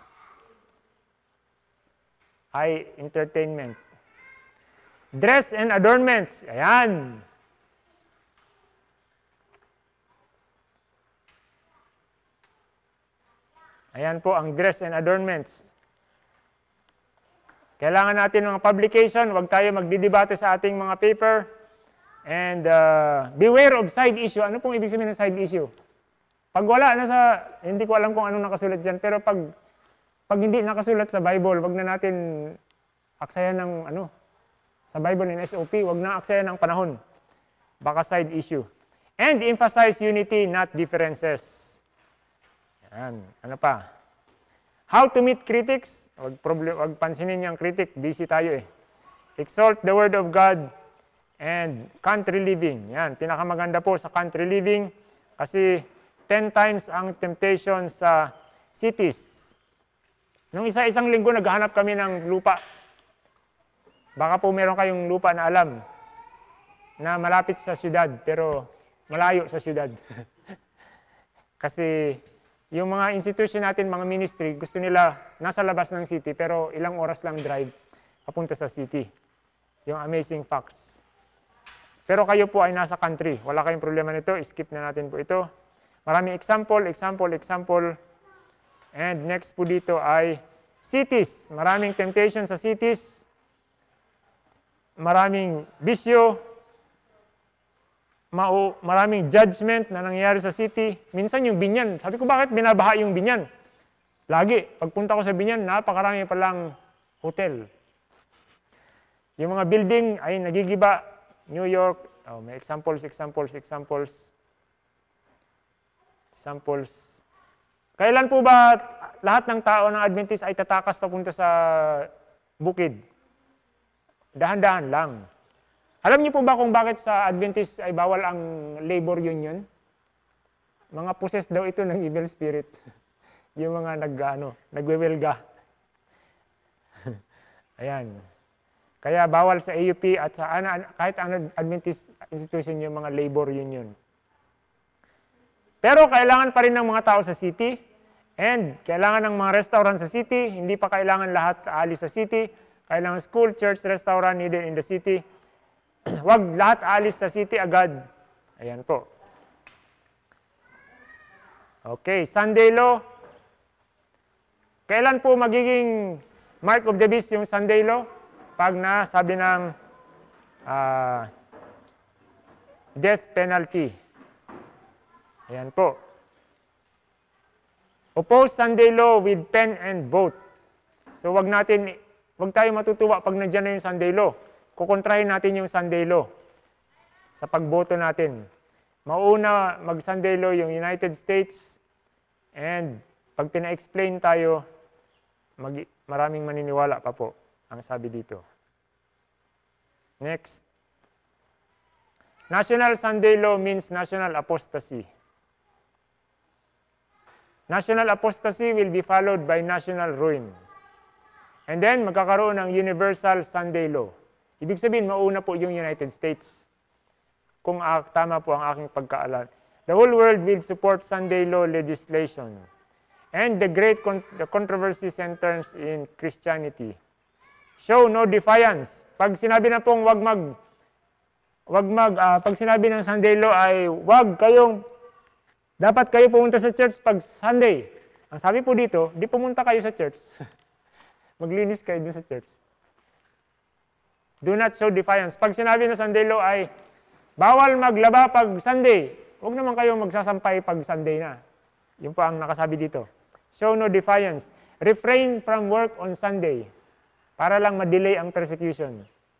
Ay entertainment. Dress and adornments. Ayan. Ayan po ang dress and adornments. Kailangan natin mga publication, huwag tayo magdidebate sa ating mga paper. And uh, beware of side issue. Ano pong ibig sabihin ng side issue? Pag wala na sa, hindi ko alam kung anong nakasulat dyan, pero pag, pag hindi nakasulat sa Bible, wag na natin aksayan ng ano, sa Bible in S O P, wag na aksayan ng panahon. Baka side issue. And emphasize unity, not differences. Yan. Ano pa? How to meet critics. Wag, problem, wag pansinin niyang critic. Busy tayo eh. Exalt the word of God and country living. Yan. Pinakamaganda po sa country living kasi ten times ang temptation sa cities. Nung isa-isang linggo, naghahanap kami ng lupa. Baka po meron kayong lupa na alam na malapit sa syudad pero malayo sa syudad. Kasi yung mga institution natin, mga ministry, gusto nila nasa labas ng city pero ilang oras lang drive papunta sa city. Yung amazing facts. Pero kayo po ay nasa country. Wala kayong problema nito. Skip na natin po ito. Maraming example, example, example. And next po dito ay cities. Maraming temptation sa cities. Maraming bisyo. Mau, maraming judgment na nangyayari sa city. Minsan yung Binyan. Sabi ko, bakit binabaha yung Binyan? Lagi. Pagpunta ko sa Binyan, napakarami palang hotel. Yung mga building ay nagigiba. New York. Oh, may examples, examples, examples. Examples. Kailan po ba lahat ng tao ng Adventist ay tatakas papunta sa bukid? Dahan-dahan lang. Alam niyo po ba kung bakit sa Adventist ay bawal ang labor union? Mga possessed daw ito ng evil spirit. Yung mga nag, ano, nagwewelga. Ayan. Kaya bawal sa A U P at sa ano, kahit ano Adventist institution yung mga labor union. Pero kailangan pa rin ng mga tao sa city and kailangan ng mga restaurant sa city. Hindi pa kailangan lahat aalis sa city. Kailangan school, church, restaurant needed in the city. Huwag lahat alis sa city agad. Ayan po. Okay, Sunday law. Kailan po magiging mark of the beast yung Sunday law? Pag na sabi ng uh, death penalty. Ayan po. Oppose Sunday law with pen and vote. So wag natin, wag tayo matutuwa pag nandiyan na yung Sunday law. Kukontrahin natin yung Sunday law sa pagboto natin. Mauna mag-Sunday law yung United States and pag pina-explain tayo, mag maraming maniniwala pa po ang sabi dito. Next. National Sunday law means national apostasy. National apostasy will be followed by national ruin. And then magkakaroon ng universal Sunday law. Ibig sabihin, mauna po yung United States. Kung uh, tama po ang aking pagkaalam. The whole world will support Sunday law legislation. And the great con the controversy centers in Christianity. Show no defiance. Pag sinabi na pong wag mag, wag mag, uh, pag sinabi ng Sunday law ay wag kayong, dapat kayo pumunta sa church pag Sunday. Ang sabi po dito, di pumunta kayo sa church. Maglinis kayo dun sa church. Do not show defiance. Pag sinabi ng Sunday law ay bawal maglaba pag Sunday, huwag naman kayong magsasampay pag Sunday na. Yun po ang nakasabi dito. Show no defiance. Refrain from work on Sunday. para lang ma-delay ang persecution.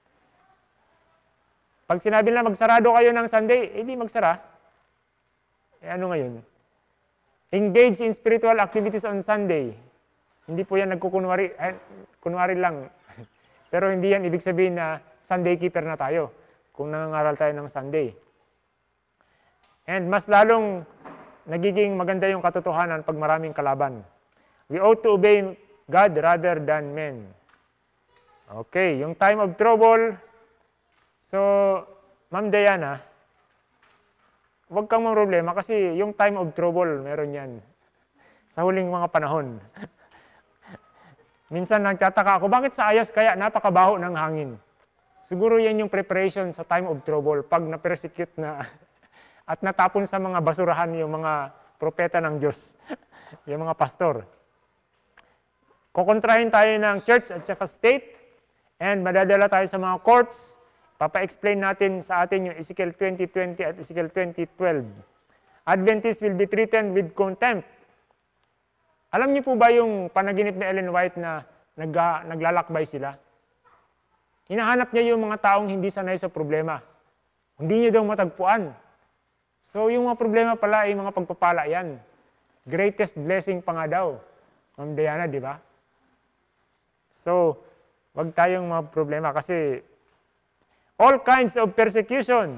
Pag sinabi na magsarado kayo ng Sunday, eh di magsara. Eh ano ngayon? Engage in spiritual activities on Sunday. Hindi po yan nagkukunwari, eh, kunwari lang. Pero hindi yan ibig sabihin na Sunday keeper na tayo kung nangangaral tayo ng Sunday. And mas lalong nagiging maganda yung katotohanan pag maraming kalaban. We ought to obey God rather than men. Okay, yung time of trouble. So, Ma'am Diana, huwag kang problema kasi yung time of trouble, meron yan. Sa huling mga panahon. Minsan nagtataka ako, bakit sa ayos kaya napakabaho ng hangin? Siguro yan yung preparation sa time of trouble pag na-persecute na at natapon sa mga basurahan yung mga propeta ng Diyos, yung mga pastor. Kukontrahin tayo ng church at saka state and madadala tayo sa mga courts. Papa-explain natin sa atin yung Ezekiel twenty twenty at Ezekiel twenty twelve. Adventists will be treated with contempt. Alam niyo po ba yung panaginip ni Ellen White na nag, naglalakbay sila? Hinahanap niya yung mga taong hindi sanay sa problema. Hindi niya daw matagpuan. So yung mga problema pala ay mga pagpapala yan. Greatest blessing pa nga daw. Ma'am Diana, di ba? So, wag tayong mga problema kasi all kinds of persecution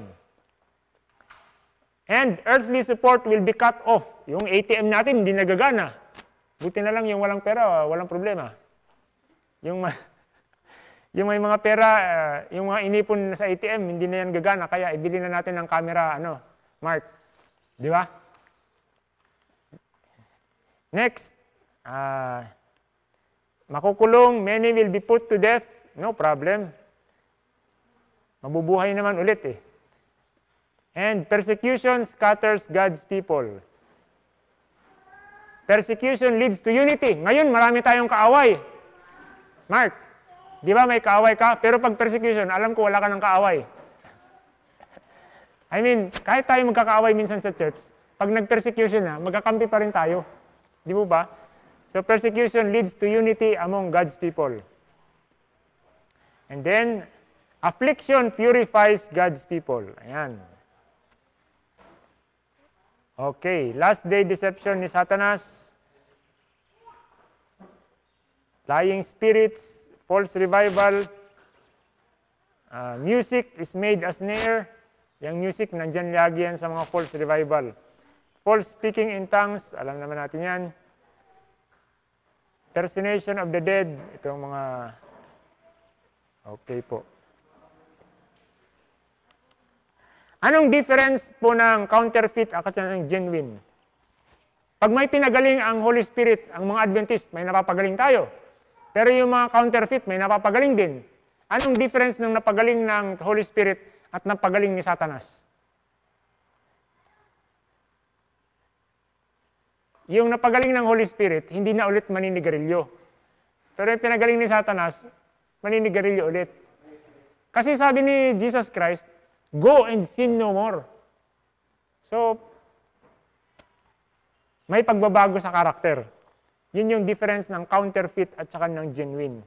and earthly support will be cut off. Yung A T M natin hindi nagagana. Buti na lang yung walang pera, walang problema. Yung, yung may mga pera, yung mga inipon sa A T M, hindi na yan gagana. Kaya ibili na natin ng camera, ano, Mark. Di ba? Next. Uh, makukulong, many will be put to death. No problem. Mabubuhay naman ulit eh. And persecution scatters God's people. Persecution leads to unity. Ngayon, marami tayong kaaway. Mark, di ba may kaaway ka? Pero pag persecution, alam ko wala ka ng kaaway. I mean, kahit tayo magkakaaway minsan sa church, pag nag-persecution na, magkakampi pa rin tayo. Di mo ba? So persecution leads to unity among God's people. And then, affliction purifies God's people. Ayan. Okay, last day deception ni Satanas. Lying spirits, false revival. Uh, music is made a snare. Yung music, nandyan lagi yan sa mga false revival. False speaking in tongues, alam naman natin yan. Personation of the dead, itong mga, okay po. Anong difference po ng counterfeit at ng genuine? Pag may pinagaling ang Holy Spirit, ang mga Adventist, may napapagaling tayo. Pero yung mga counterfeit, may napapagaling din. Anong difference ng napagaling ng Holy Spirit at napagaling ni Satanas? Yung napagaling ng Holy Spirit, hindi na ulit maninigarilyo. Pero yung pinagaling ni Satanas, maninigarilyo ulit. Kasi sabi ni Jesus Christ, go and sin no more. So, may pagbabago sa karakter. Yun yung difference ng counterfeit at saka ng genuine.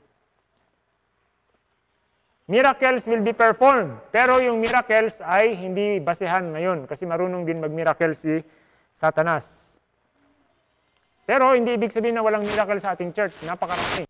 Miracles will be performed. Pero yung miracles ay hindi basehan ngayon kasi marunong din mag-miracle si Satanas. Pero hindi ibig sabihin na walang miracle sa ating church. Napakarami.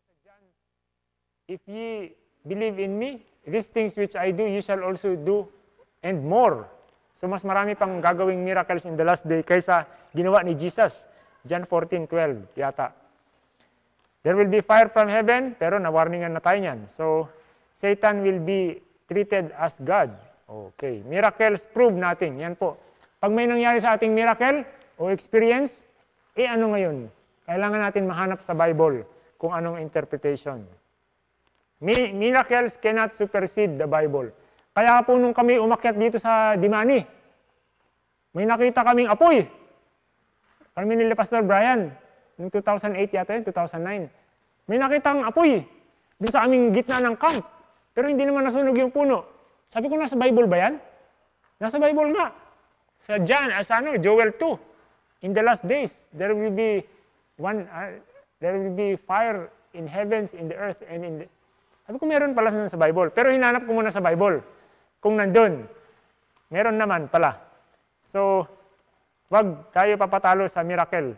If ye believe in me, these things which I do, you shall also do, and more. So mas marami pang gagawing miracles in the last day kaysa ginawa ni Jesus. John fourteen twelve yata. There will be fire from heaven, pero na-warningan na tayo niyan. So, Satan will be treated as God. Okay. Miracles, prove natin. Yan po. Pag may nangyari sa ating miracle o experience, eh ano ngayon? Kailangan natin mahanap sa Bible kung anong interpretation. Mi miracles cannot supersede the Bible. Kaya po nung kami umakyat dito sa Dimani, may nakita kaming apoy. Kami nila Pastor Brian, noong two thousand eight yata yun, two thousand nine. May nakitang apoy dun sa aming gitna ng camp. Pero hindi naman nasunog yung puno. Sabi ko, nasa Bible ba yan? Nasa Bible nga. Sa John, as ano, Joel two. In the last days, there will be one, uh, there will be fire in heavens, in the earth, and in the... Sabi ko, meron pala sa Bible. Pero hinanap ko muna sa Bible. Kung nandun, meron naman pala. So, wag tayo papatalo sa miracle.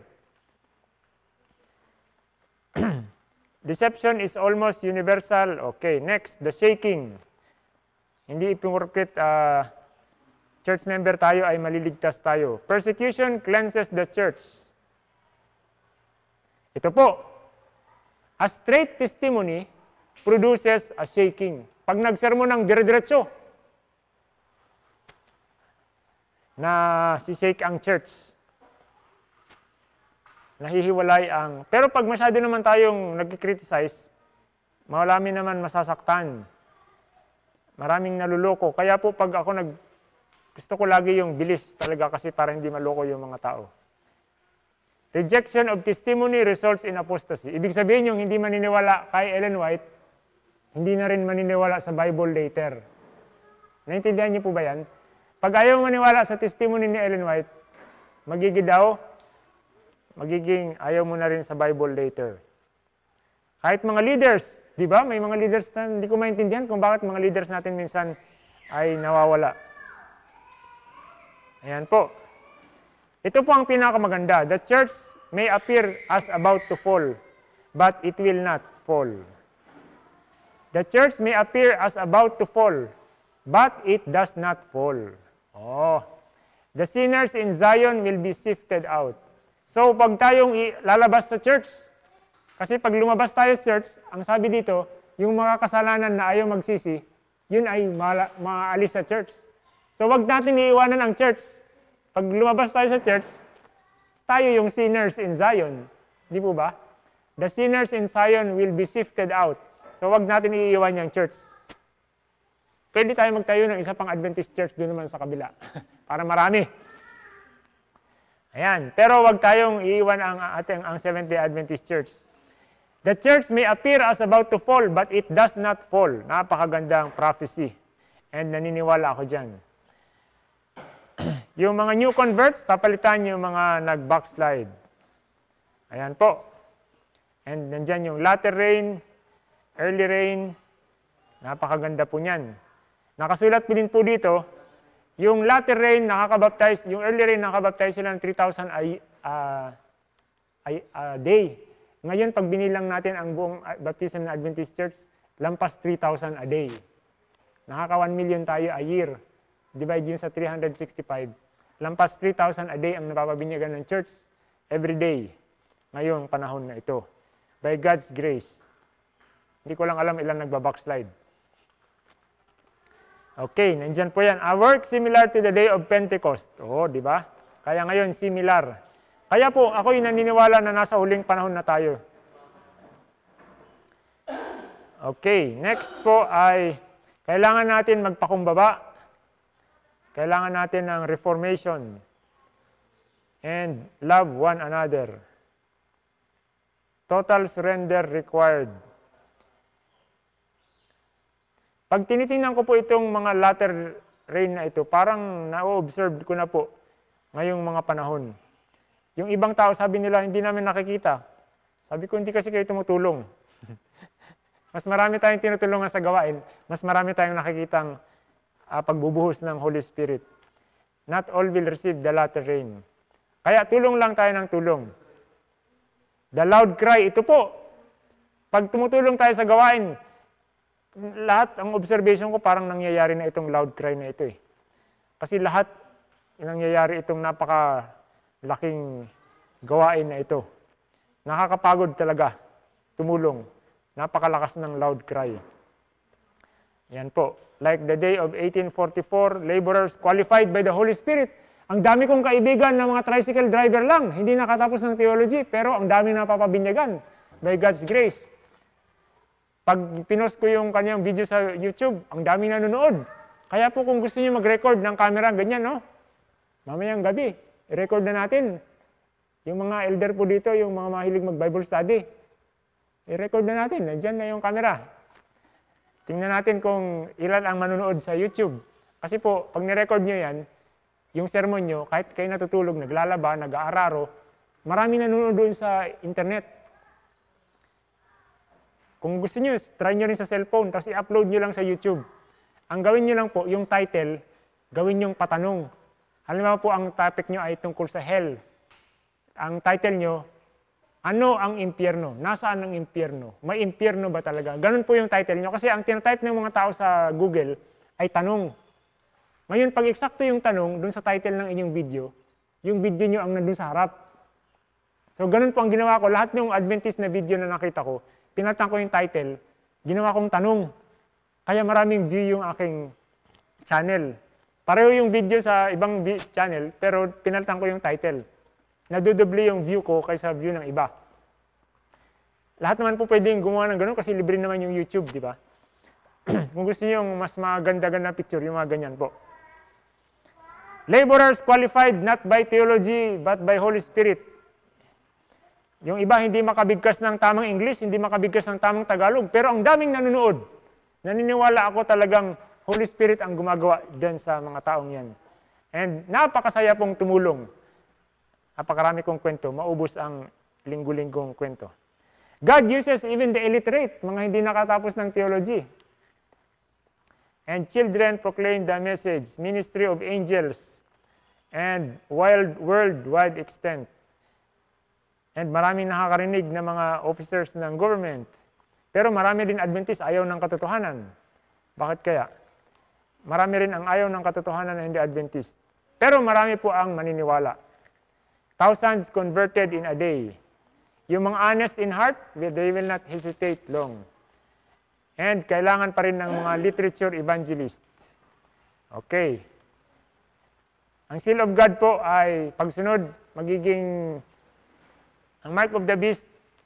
Deception is almost universal. Okay, next, the shaking. Hindi ipinurkit uh, church member tayo ay maliligtas tayo. Persecution cleanses the church. Ito po, a straight testimony produces a shaking. Pag nagsermon ng dire-diretso, na si-shake ang church, nahihiwalay ang... Pero pag masyado naman tayong nag-criticize, marami naman masasaktan. Maraming naluloko. Kaya po pag ako nag... Gusto ko lagi yung bilis talaga kasi para hindi maloko yung mga tao. Rejection of testimony results in apostasy. Ibig sabihin yung hindi maniniwala kay Ellen White, hindi na rin maniniwala sa Bible later. Naintindihan niyo po ba yan? Pag ayaw maniwala sa testimony ni Ellen White, magiging daw, magiging ayaw mo na rin sa Bible later. Kahit mga leaders, di ba? May mga leaders na hindi ko maintindihan kung bakit mga leaders natin minsan ay nawawala. Ayan po. Ito po ang pinakamaganda. The church may appear as about to fall, but it will not fall. The church may appear as about to fall, but it does not fall. Oh. The sinners in Zion will be sifted out. So, pag tayong lalabas sa church, kasi pag lumabas tayo sa church, ang sabi dito, yung mga kasalanan na ayaw magsisi, yun ay maalis sa church. So, wag natin iiwanan ang church. Pag lumabas tayo sa church, tayo yung sinners in Zion. Di po ba? The sinners in Zion will be sifted out. So, wag natin iiwan yung church. Pwede tayo magtayo ng isa pang Adventist church doon naman sa kabila. Para marami. Ayan. Pero wag tayong iiwan ang ating ang Seventh-day Adventist Church. The church may appear as about to fall, but it does not fall. Napakagandang prophecy. And naniniwala ako dyan. Yung mga new converts, papalitan yung mga nag-backslide. Ayan po. And nandyan yung latter rain, early rain. Napakaganda po niyan. Nakasulat po din po dito, yung latter rain nakakabaptize, yung early rain nakakabaptize sila ng three thousand a uh, uh, day. Ngayon, pag binilang natin ang buong baptism ng Adventist Church, lampas three thousand a day. Nakaka one million tayo a year. Divide yun sa three hundred sixty-five. Lampas three thousand a day ang napapabinyagan ng church every day. Ngayong panahon na ito. By God's grace. Hindi ko lang alam ilan nagbabackslide. Okay, nandyan po yan. A work similar to the day of Pentecost. Oo, di ba? Kaya ngayon, similar. Kaya po, ako yung naniniwala na nasa huling panahon na tayo. Okay, next po ay kailangan natin magpakumbaba. Kailangan natin ng reformation and love one another. Total surrender required. Pag tinitingnan ko po itong mga latter rain na ito, parang na-observe ko na po ngayong mga panahon. Yung ibang tao, sabi nila, hindi namin nakikita. Sabi ko, hindi kasi kayo tumutulong. Mas marami tayong tinutulungan sa gawain, mas marami tayong nakikitang uh, pagbubuhos ng Holy Spirit. Not all will receive the latter rain. Kaya tulong lang tayo ng tulong. The loud cry, ito po. Pag tumutulong tayo sa gawain, lahat, ang observation ko, parang nangyayari na itong loud cry na ito eh. Kasi lahat, nangyayari itong napakalaking gawain na ito. Nakakapagod talaga, tumulong. Napakalakas ng loud cry. Yan po. Like the day of eighteen forty-four, laborers qualified by the Holy Spirit. Ang dami kong kaibigan ng mga tricycle driver lang. Hindi nakatapos ng theology, pero ang dami napapabinyagan by God's grace. Pag pinost ko yung kanyang video sa YouTube, ang dami nanonood. Kaya po kung gusto niyo mag-record ng camera, ganyan, no? Mamayang gabi, i-record na natin. Yung mga elder po dito, yung mga mahilig mag-Bible study, i-record na natin. Nandiyan na yung camera. Tingnan natin kung ilan ang manonood sa YouTube. Kasi po, pag ni-record nyo yan, yung sermon nyo, kahit kayo natutulog, naglalaba, nag-aararo, marami nanonood doon sa internet. Kung gusto nyo, try nyo rin sa cellphone, tapos i-upload nyo lang sa YouTube. Ang gawin nyo lang po, yung title, gawin yung patanong. Halimbawa po, ang topic nyo ay tungkol sa hell. Ang title nyo, ano ang impyerno? Nasaan ang impyerno? May impyerno ba talaga? Ganun po yung title nyo. Kasi ang tinatype ng mga tao sa Google ay tanong. Ngayon, pag eksakto yung tanong dun sa title ng inyong video, yung video nyo ang nandun sa harap. So, ganun po ang ginawa ko. Lahat ng Adventist na video na nakita ko, pinalitan ko yung title, ginawa kong tanong. Kaya maraming view yung aking channel. Pareho yung video sa ibang channel, pero pinalitan ko yung title. Nadudubli yung view ko kaysa view ng iba. Lahat naman po pwedeng gumawa ng ganun kasi libre naman yung YouTube, di ba? Kung gusto niyo yung mas maganda-ganda picture, yung mga ganyan po. Laborers qualified not by theology but by Holy Spirit. Yung iba hindi makabigkas ng tamang English, hindi makabigkas ng tamang Tagalog, pero ang daming nanonood. Naniniwala ako talagang Holy Spirit ang gumagawa dyan sa mga taong yan. And napakasaya pong tumulong. Napakarami kong kwento, maubos ang linggo-linggong kwento. God uses even the illiterate, mga hindi nakatapos ng theology. And children proclaim the message, ministry of angels, and wild worldwide extent. And maraming nakakarinig na mga officers ng government. Pero marami din Adventist ayaw ng katotohanan. Bakit kaya? Marami rin ang ayaw ng katotohanan na hindi Adventist. Pero marami po ang maniniwala. Thousands converted in a day. Yung mga honest in heart, they will not hesitate long. And kailangan pa rin ng mga literature evangelist. Okay. Ang seal of God po ay pagsunod, magiging ang mark of the beast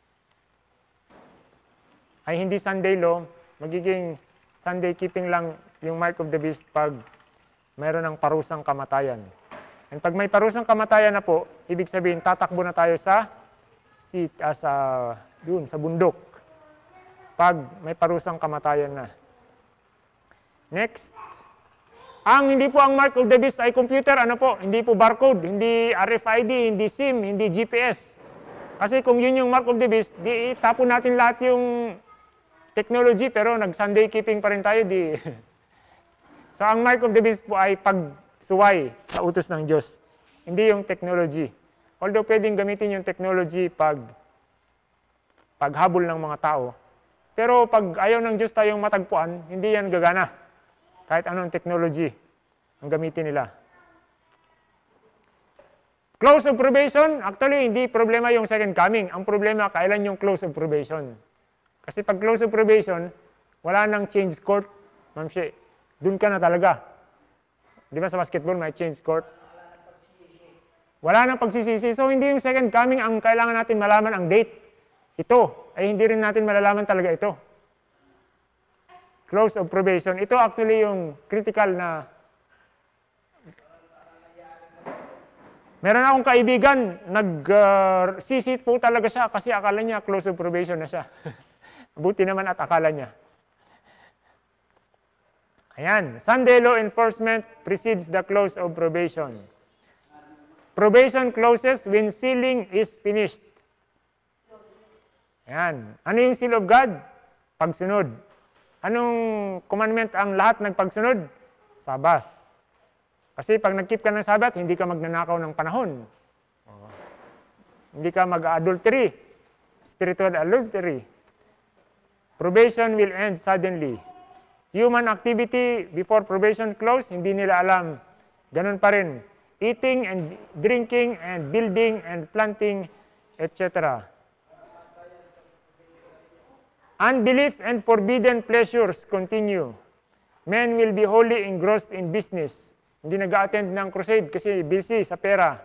ay hindi Sunday law, magiging Sunday keeping lang yung mark of the beast pag mayroon ng parusang kamatayan. And pag may parusang kamatayan na po, ibig sabihin tatakbo na tayo sa seat, uh, sa, dun, sa bundok. Pag may parusang kamatayan na. Next. Ang hindi po ang mark of the beast ay computer, ano po? Hindi po barcode, hindi R F I D, hindi SIM, hindi G P S. Kasi kung yun yung mark of the beast, di itapon natin lahat yung technology, pero nag-Sunday keeping pa rin tayo. Di. So ang mark of the beast po ay pagsuway sa utos ng Diyos. Hindi yung technology. Although pwedeng gamitin yung technology pag paghabol ng mga tao. Pero pag ayaw ng Diyos tayong matagpuan, hindi yan gagana. Kahit anong technology ang gamitin nila. Close of probation, actually, hindi problema yung second coming. Ang problema, kailan yung close of probation. Kasi pag close of probation, wala nang change court. Ma'am Shea, dun ka na talaga. Di ba sa basketball, may change court? Wala nang pagsisisi. So, hindi yung second coming ang kailangan natin malaman ang date. Ito, ay hindi rin natin malalaman talaga ito. Close of probation. Ito actually yung critical na. Meron akong kaibigan, nag-sisit uh, po talaga siya kasi akala niya close of probation na siya. Buti naman at akala niya. Ayan, Sunday law enforcement precedes the close of probation. Probation closes when sealing is finished. Ayan, ano yung seal of God? Pagsunod. Anong commandment ang lahat nagpagsunod? Sabbath. Kasi pag nag-keep ka ng Sabbath, hindi ka magnanakaw ng panahon. Oh. Hindi ka mag-adultery, spiritual adultery. Probation will end suddenly. Human activity before probation close, hindi nila alam. Ganun pa rin. Eating and drinking and building and planting, et cetera. Unbelief and forbidden pleasures continue. Men will be wholly engrossed in business. Hindi nag-attend ng crusade kasi busy sa pera.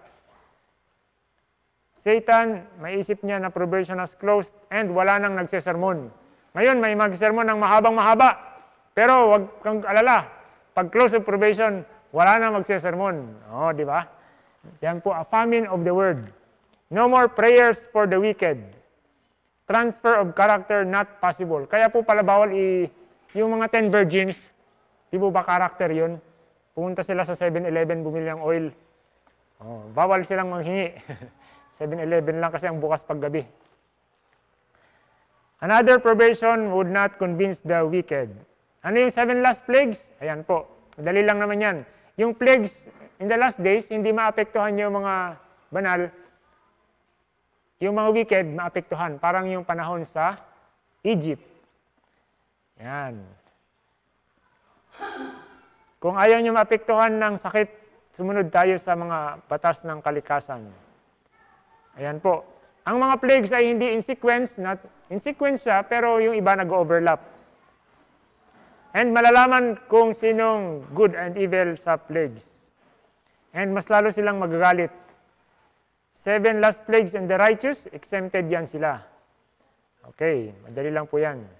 Satan, maisip niya na probation has closed and wala nang nagsesermon. Ngayon, may magsermon ng mahabang mahaba. Pero wag kang alala, pag close of probation, wala nang magsesermon. Oh, di ba? Yan po, a famine of the word. No more prayers for the wicked. Transfer of character not possible. Kaya po pala bawal i yung mga ten virgins, di po ba character yun? Pumunta sila sa seven eleven, bumili ng oil. Oh, bawal silang manghingi. seven eleven lang kasi ang bukas paggabi. Another probation would not convince the wicked. Ano yung seven last plagues? Ayan po. Madali lang naman yan. Yung plagues in the last days, hindi maapektuhan yung mga banal. Yung mga wicked, maapektuhan. Parang yung panahon sa Egypt. Yan. Kung ayaw nyo maapektuhan ng sakit, sumunod tayo sa mga batas ng kalikasan. Ayan po. Ang mga plagues ay hindi in sequence, not in sequence siya, pero yung iba nag-overlap. And malalaman kung sinong good and evil sa plagues. And mas lalo silang magagalit. Seven last plagues and the righteous, exempted yan sila. Okay, madali lang po yan.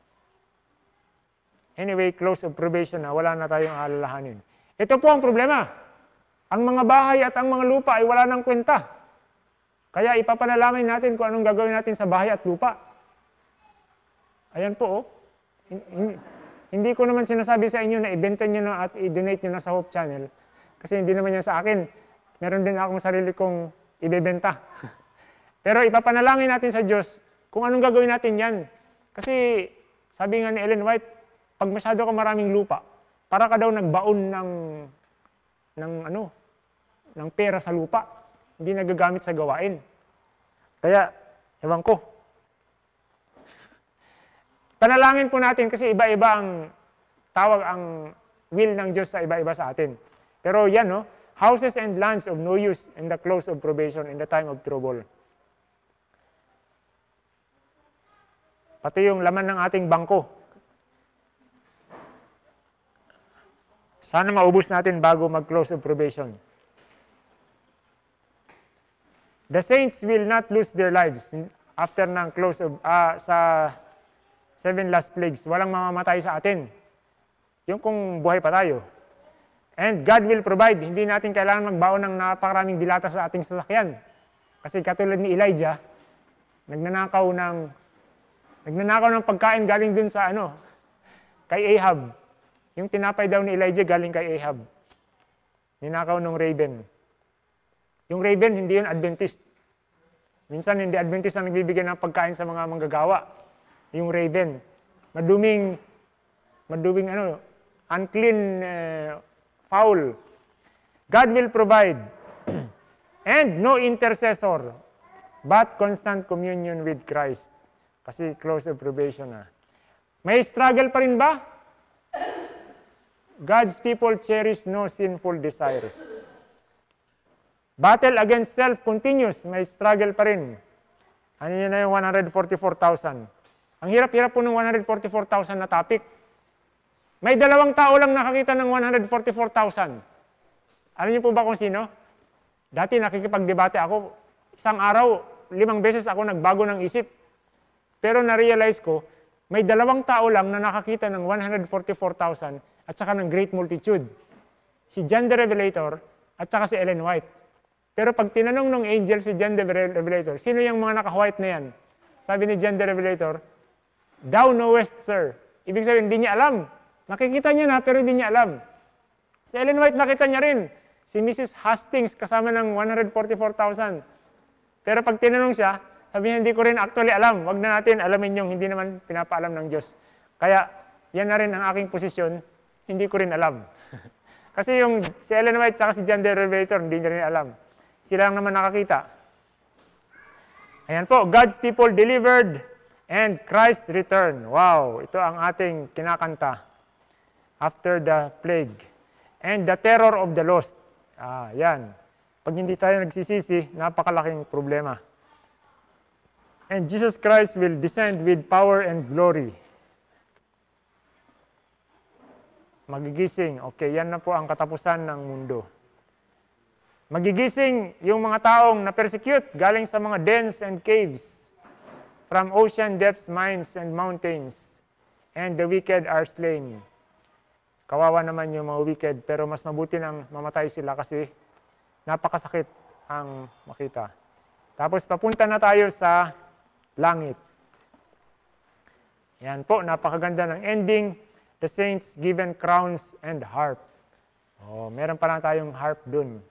Anyway, close of probation na, wala na tayong alalahanin. Ito po ang problema. Ang mga bahay at ang mga lupa ay wala ng kwenta. Kaya ipapanalangin natin kung anong gagawin natin sa bahay at lupa. Ayan po, oh. Hindi ko naman sinasabi sa inyo na ibenta nyo na at i-donate nyo na sa Hope Channel. Kasi hindi naman yan sa akin. Meron din akong sarili kong ibebenta. Pero ipapanalangin natin sa Diyos kung anong gagawin natin yan. Kasi sabi nga ni Ellen White, pag masyado ka maraming lupa, para ka daw nagbaon ng, ng, ano, ng pera sa lupa. Hindi nagagamit sa gawain. Kaya, ewan ko. Panalangin po natin kasi iba-iba ang tawag, ang will ng Diyos sa iba-iba sa atin. Pero yan, no? Houses and lands of no use in the close of probation in the time of trouble. Pati yung laman ng ating bangko. Sana maubos natin bago mag-close of probation. The saints will not lose their lives after ng close of, uh, sa seven last plagues. Walang mamamatay sa atin. Yung kung buhay pa tayo. And God will provide. Hindi natin kailangan magbaon ng napakaraming dilata sa ating sasakyan. Kasi katulad ni Elijah, nagnanakaw ng nagnanakaw ng pagkain galing dun sa ano, kay Ahab. Yung tinapay daw ni Elijah galing kay Ahab. Ninakaw ng raven. Yung raven, hindi yun Adventist. Minsan hindi Adventist ang nagbibigay ng pagkain sa mga manggagawa. Yung raven. Maduming, maduming ano, unclean, uh, foul. God will provide. And no intercessor, but constant communion with Christ. Kasi close of probation na. May struggle pa rin ba? God's people cherish no sinful desires. Battle against self continues. May struggle pa rin. Ano yun na yung one hundred forty-four thousand? Ang hirap-hirap po ng one hundred forty-four thousand na topic. May dalawang tao lang nakakita ng one hundred forty-four thousand. Alam niyo po ba kung sino? Dati nakikipagdebate ako. Isang araw, limang beses ako nagbago ng isip. Pero na-realize ko, may dalawang tao lang na nakakita ng one hundred forty-four thousand at saka ng great multitude. Si John the Revelator at saka si Ellen White. Pero pag tinanong ng angel si John the Revelator, sino yung mga naka-white na yan? Sabi ni John the Revelator, "Thou knowest, sir." Ibig sabihin, hindi niya alam. Nakikita niya na, pero hindi niya alam. Si Ellen White nakita niya rin. Si Missus Hastings kasama ng one hundred forty-four thousand. Pero pag tinanong siya, sabi niya, hindi ko rin actually alam. Wag na natin alamin yung hindi naman pinapaalam ng Diyos. Kaya, yan na rin ang aking posisyon. Hindi ko rin alam. Kasi yung si Ellen White at si John the Revelator, hindi niya rin alam. Sila lang naman nakakita. Ayan po, God's people delivered and Christ's return. Wow, ito ang ating kinakanta. After the plague. And the terror of the lost. Ah, yan. Pag hindi tayo nagsisisi, napakalaking problema. And Jesus Christ will descend with power and glory. Magigising. Okay, yan na po ang katapusan ng mundo. Magigising yung mga taong na-persecute galing sa mga dens and caves, from ocean depths, mines, and mountains. And the wicked are slain. Kawawa naman yung mga wicked, pero mas mabuti nang mamatay sila kasi napakasakit ang makita. Tapos papunta na tayo sa langit. Yan po, napakaganda ng ending. The saints given crowns and harp. Oh, meron pa lang tayong harp dun.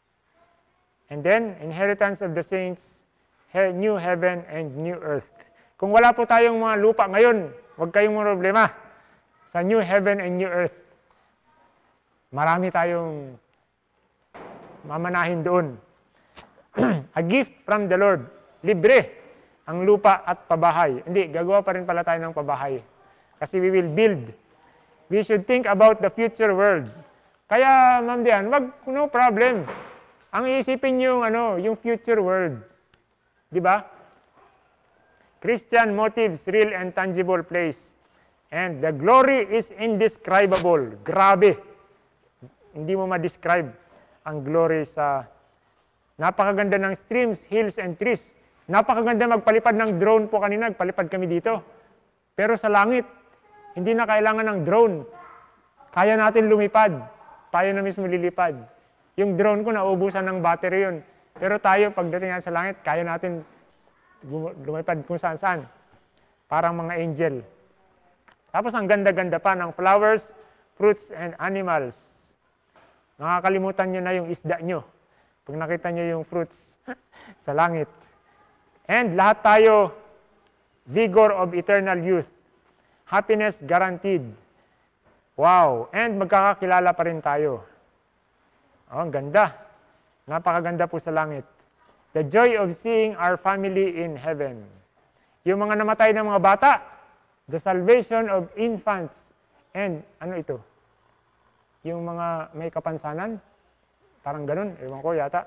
And then, inheritance of the saints, new heaven and new earth. Kung wala po tayong mga lupa ngayon, huwag kayong problema. Sa new heaven and new earth, marami tayong mamanahin doon. A gift from the Lord. Libre ang lupa at pabahay. Hindi, gagawa pa rin pala tayo ng pabahay. Kasi we will build. We should think about the future world. Kaya, Ma'am Dian, wag, no problem. Ang iisipin yung, ano, yung future world. Di ba? Christian motives, real and tangible place. And the glory is indescribable. Grabe. Hindi mo ma-describe ang glory sa napakaganda ng streams, hills, and trees. Napakaganda magpalipad ng drone po kanina. Nagpalipad kami dito. Pero sa langit, hindi na kailangan ng drone. Kaya natin lumipad. Tayo na mismo lilipad. Yung drone ko, nauubusan ng battery yun. Pero tayo, pagdating sa langit, kaya natin lumipad kung saan-saan. Parang mga angel. Tapos ang ganda-ganda pa ng flowers, fruits, and animals. Nakakalimutan nyo na yung isda nyo. Pag nakita nyo yung fruits sa langit. And lahat tayo, vigor of eternal youth. Happiness guaranteed. Wow! And magkakakilala pa rin tayo. Oh, ang ganda. Napakaganda po sa langit. The joy of seeing our family in heaven. Yung mga namatay ng mga bata, the salvation of infants. And ano ito? Yung mga may kapansanan? Parang ganun, ewan ko yata.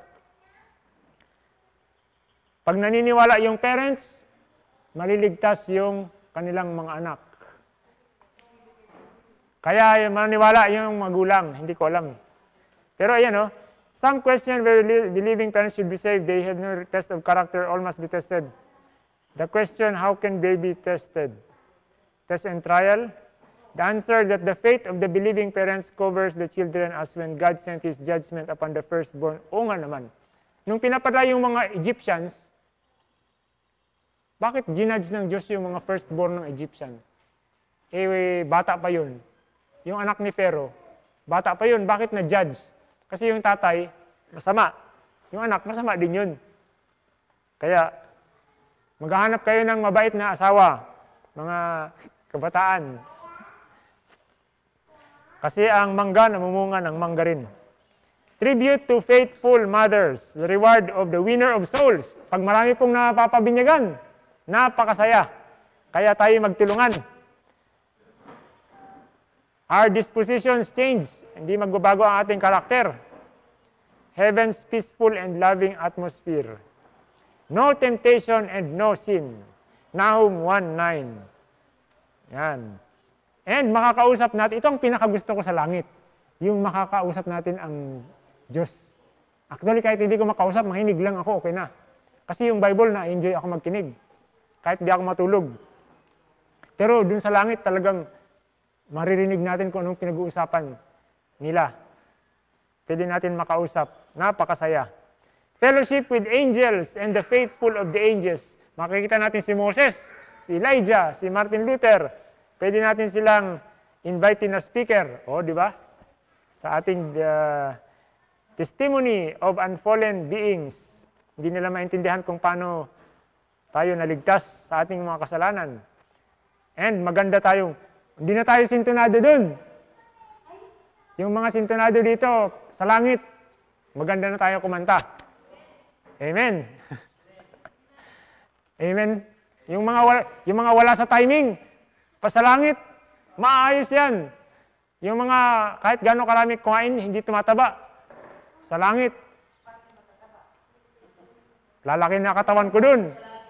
Pag naniniwala yung parents, maliligtas yung kanilang mga anak. Kaya maniwala yung magulang, hindi ko alam. Pero ayan, oh, some question whether believing parents should be saved. They have no test of character, all must be tested. The question, how can they be tested? Test and trial. The answer that the faith of the believing parents covers the children as when God sent His judgment upon the firstborn. O nga naman. Nung pinapadala yung mga Egyptians, bakit ginudge ng Diyos yung mga firstborn ng Egyptian? Eh, bata pa yun. Yung anak ni Pharaoh, bata pa yun. Bakit na-judge? Kasi yung tatay, masama. Yung anak, masama din yun. Kaya, maghahanap kayo ng mabait na asawa, mga kabataan. Kasi ang mangga, namumunga ng mangga rin. Tribute to faithful mothers, the reward of the winner of souls. Pag marami pong napapabinyagan, napakasaya. Kaya tayo magtulungan. Our dispositions change. Hindi magbabago ang ating karakter. Heaven's peaceful and loving atmosphere. No temptation and no sin. Nahum one nine. Yan. And makakausap natin, ito ang pinakagusto ko sa langit. Yung makakausap natin ang Diyos. Actually, kahit hindi ko makausap, makinig lang ako, okay na. Kasi yung Bible, na-enjoy ako magkinig. Kahit hindi ako matulog. Pero dun sa langit, talagang maririnig natin kung anong pinag-uusapan nila. Pwede natin makausap. Napakasaya. Fellowship with angels and the faithful of the angels. Makikita natin si Moses, si Elijah, si Martin Luther. Pwede natin silang invite na speaker. O, di ba? Sa ating uh, testimony of unfallen beings. Hindi nila maintindihan kung paano tayo naligtas sa ating mga kasalanan. And maganda tayong hindi na tayo sintonado dun. Yung mga sintonado dito, sa langit, maganda na tayo kumanta. Amen. Amen. Yung mga, wala, yung mga wala sa timing, pa sa langit, maayos yan. Yung mga kahit gano'ng karami kumain, hindi tumataba. Sa langit. Lalaki na katawan ko dun.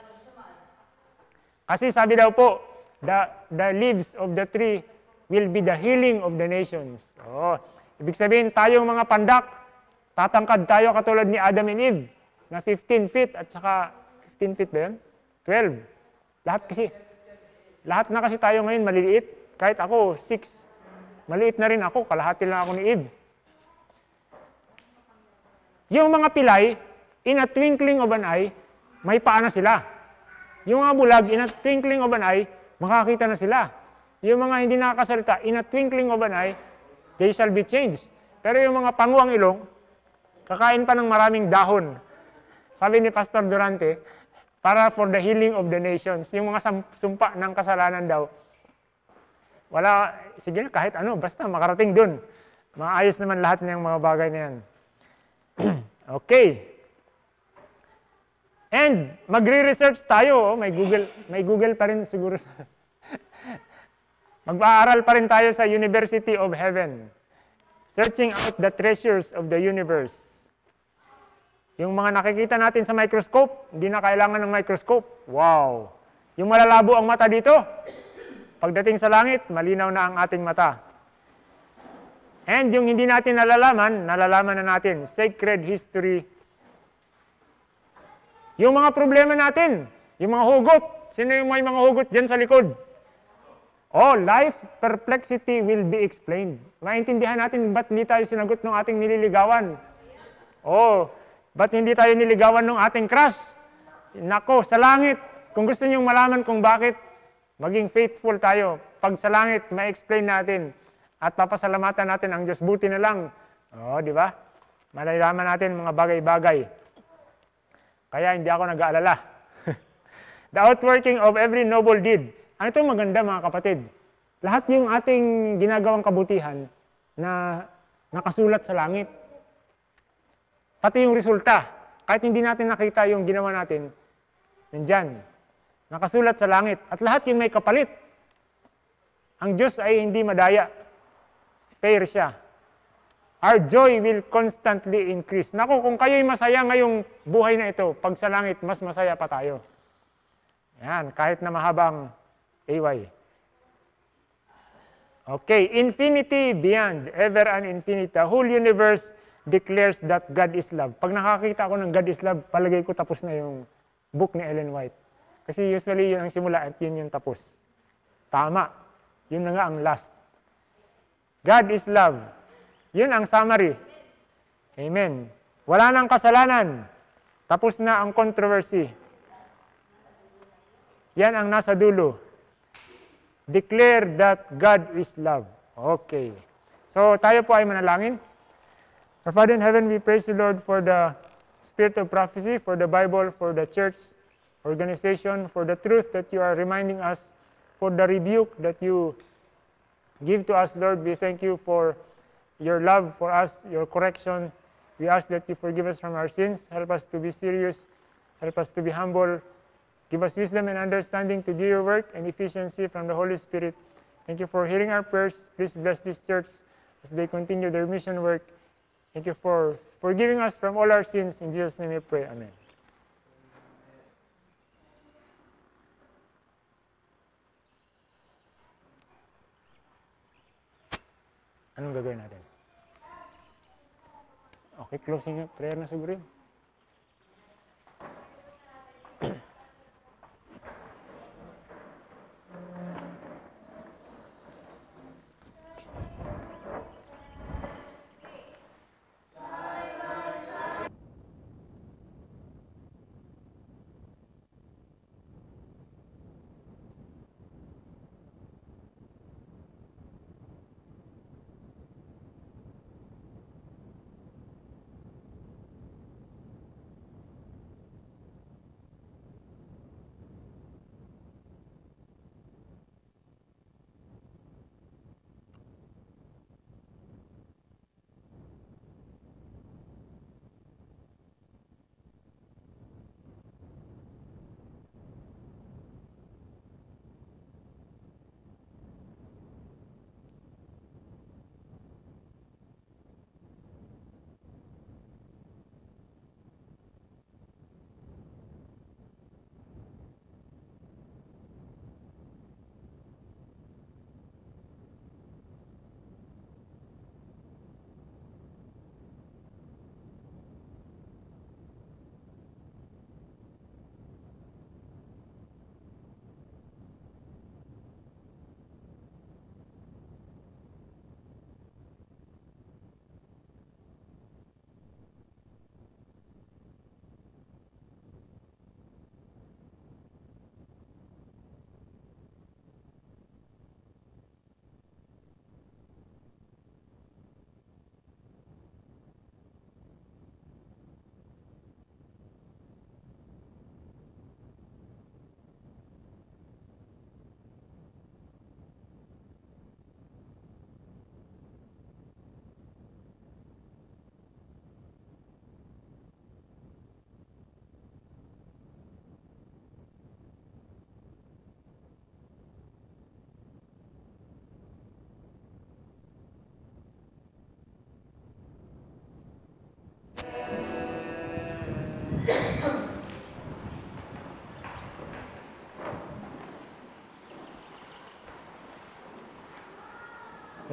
Kasi sabi daw po, The, the leaves of the tree will be the healing of the nations. Oh, ibig sabihin, tayong mga pandak, tatangkad tayo katulad ni Adam and Eve, na fifteen feet at saka, fifteen feet ba yun? twelve. Lahat kasi, lahat na kasi tayo ngayon maliliit. Kahit ako, six. Maliit na rin ako, kalahati lang ako ni Eve. Yung mga pilay, in a twinkling of an eye, may paa na sila. Yung mga bulag, in a twinkling of an eye, makakita na sila. Yung mga hindi nakakasalita, in a twinkling of an eye, they shall be changed. Pero yung mga panguang ilong, kakain pa ng maraming dahon. Sabi ni Pastor Durante, para for the healing of the nations. Yung mga sam- sumpa ng kasalanan daw, wala, sige na, kahit ano, basta makarating dun. Maayos naman lahat ng mga bagay na yan. Okay. And magre-research tayo, oh, may Google, may Google pa rin siguro. Mag-aaral pa rin tayo sa University of Heaven. Searching out the treasures of the universe. Yung mga nakikita natin sa microscope, hindi na kailangan ng microscope. Wow! Yung malalabo ang mata dito, pagdating sa langit, malinaw na ang ating mata. And yung hindi natin nalalaman, nalalaman na natin. Sacred history. Yung mga problema natin, yung mga hugot. Sino yung may mga hugot dyan sa likod? Oh, life perplexity will be explained. Maintindihan natin ba't hindi tayo sinagot ng ating nililigawan. Oh, ba't hindi tayo niligawan ng ating crush? Nako, sa langit. Kung gusto niyong malaman kung bakit, maging faithful tayo. Pag sa langit, ma-explain natin. At papasalamatan natin ang Diyos. Buti na lang. Oh, di ba? Malalaman natin mga bagay-bagay. Kaya hindi ako nag-aalala. The outworking of every noble deed. Ano ito maganda mga kapatid? Lahat yung ating ginagawang kabutihan na nakasulat sa langit. Pati yung resulta. Kahit hindi natin nakita yung ginawa natin, nandyan. Nakasulat sa langit. At lahat yung may kapalit. Ang Diyos ay hindi madaya. Fair siya. Our joy will constantly increase. Naku, kung kayo'y masaya ngayong buhay na ito, pag sa langit, mas masaya pa tayo. Yan, kahit na mahabang A Y. Okay, infinity beyond, ever and infinite. The whole universe declares that God is love. Pag nakakita ako ng God is love, palagay ko tapos na yung book ni Ellen White. Kasi usually yun ang simula at yun yung tapos. Tama. Yun na nga ang last. God is love. Yun ang summary. Amen. Wala nang kasalanan. Tapos na ang controversy. Yan ang nasa dulo. Declare that God is love. Okay. So, tayo po ay manalangin. Our Father in heaven, we praise you, Lord, for the spirit of prophecy, for the Bible, for the church organization, for the truth that you are reminding us, for the rebuke that you give to us, Lord. We thank you for your love for us, your correction. We ask that you forgive us from our sins. Help us to be serious. Help us to be humble. Give us wisdom and understanding to do your work and efficiency from the Holy Spirit. Thank you for hearing our prayers. Please bless this church as they continue their mission work. Thank you for forgiving us from all our sins. In Jesus' name we pray. Amen. Anong gagawin natin? Okay, closing prayer na siguro yun.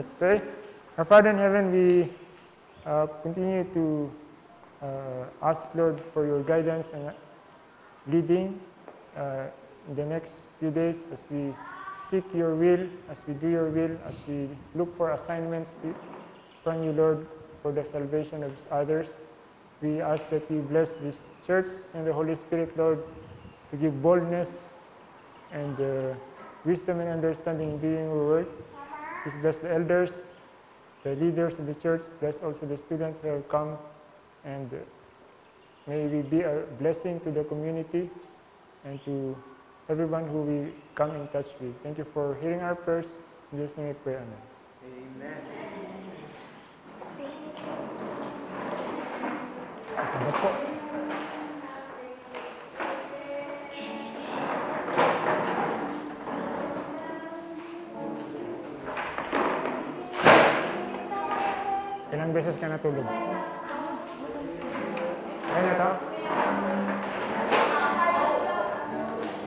Let's pray. Our Father in heaven, we uh, continue to uh, ask, Lord, for your guidance and leading uh, in the next few days as we seek your will, as we do your will, as we look for assignments to, from you, Lord, for the salvation of others. We ask that you bless this church and the Holy Spirit, Lord, to give boldness and uh, wisdom and understanding in doing your work. Please bless the elders, the leaders of the church, bless also the students who have come, and uh, may we be a blessing to the community and to everyone who we come in touch with. Thank you for hearing our prayers. In Jesus' name we pray, amen. Amen. Salamat po. Ilang beses ka natulog? Kaya na to?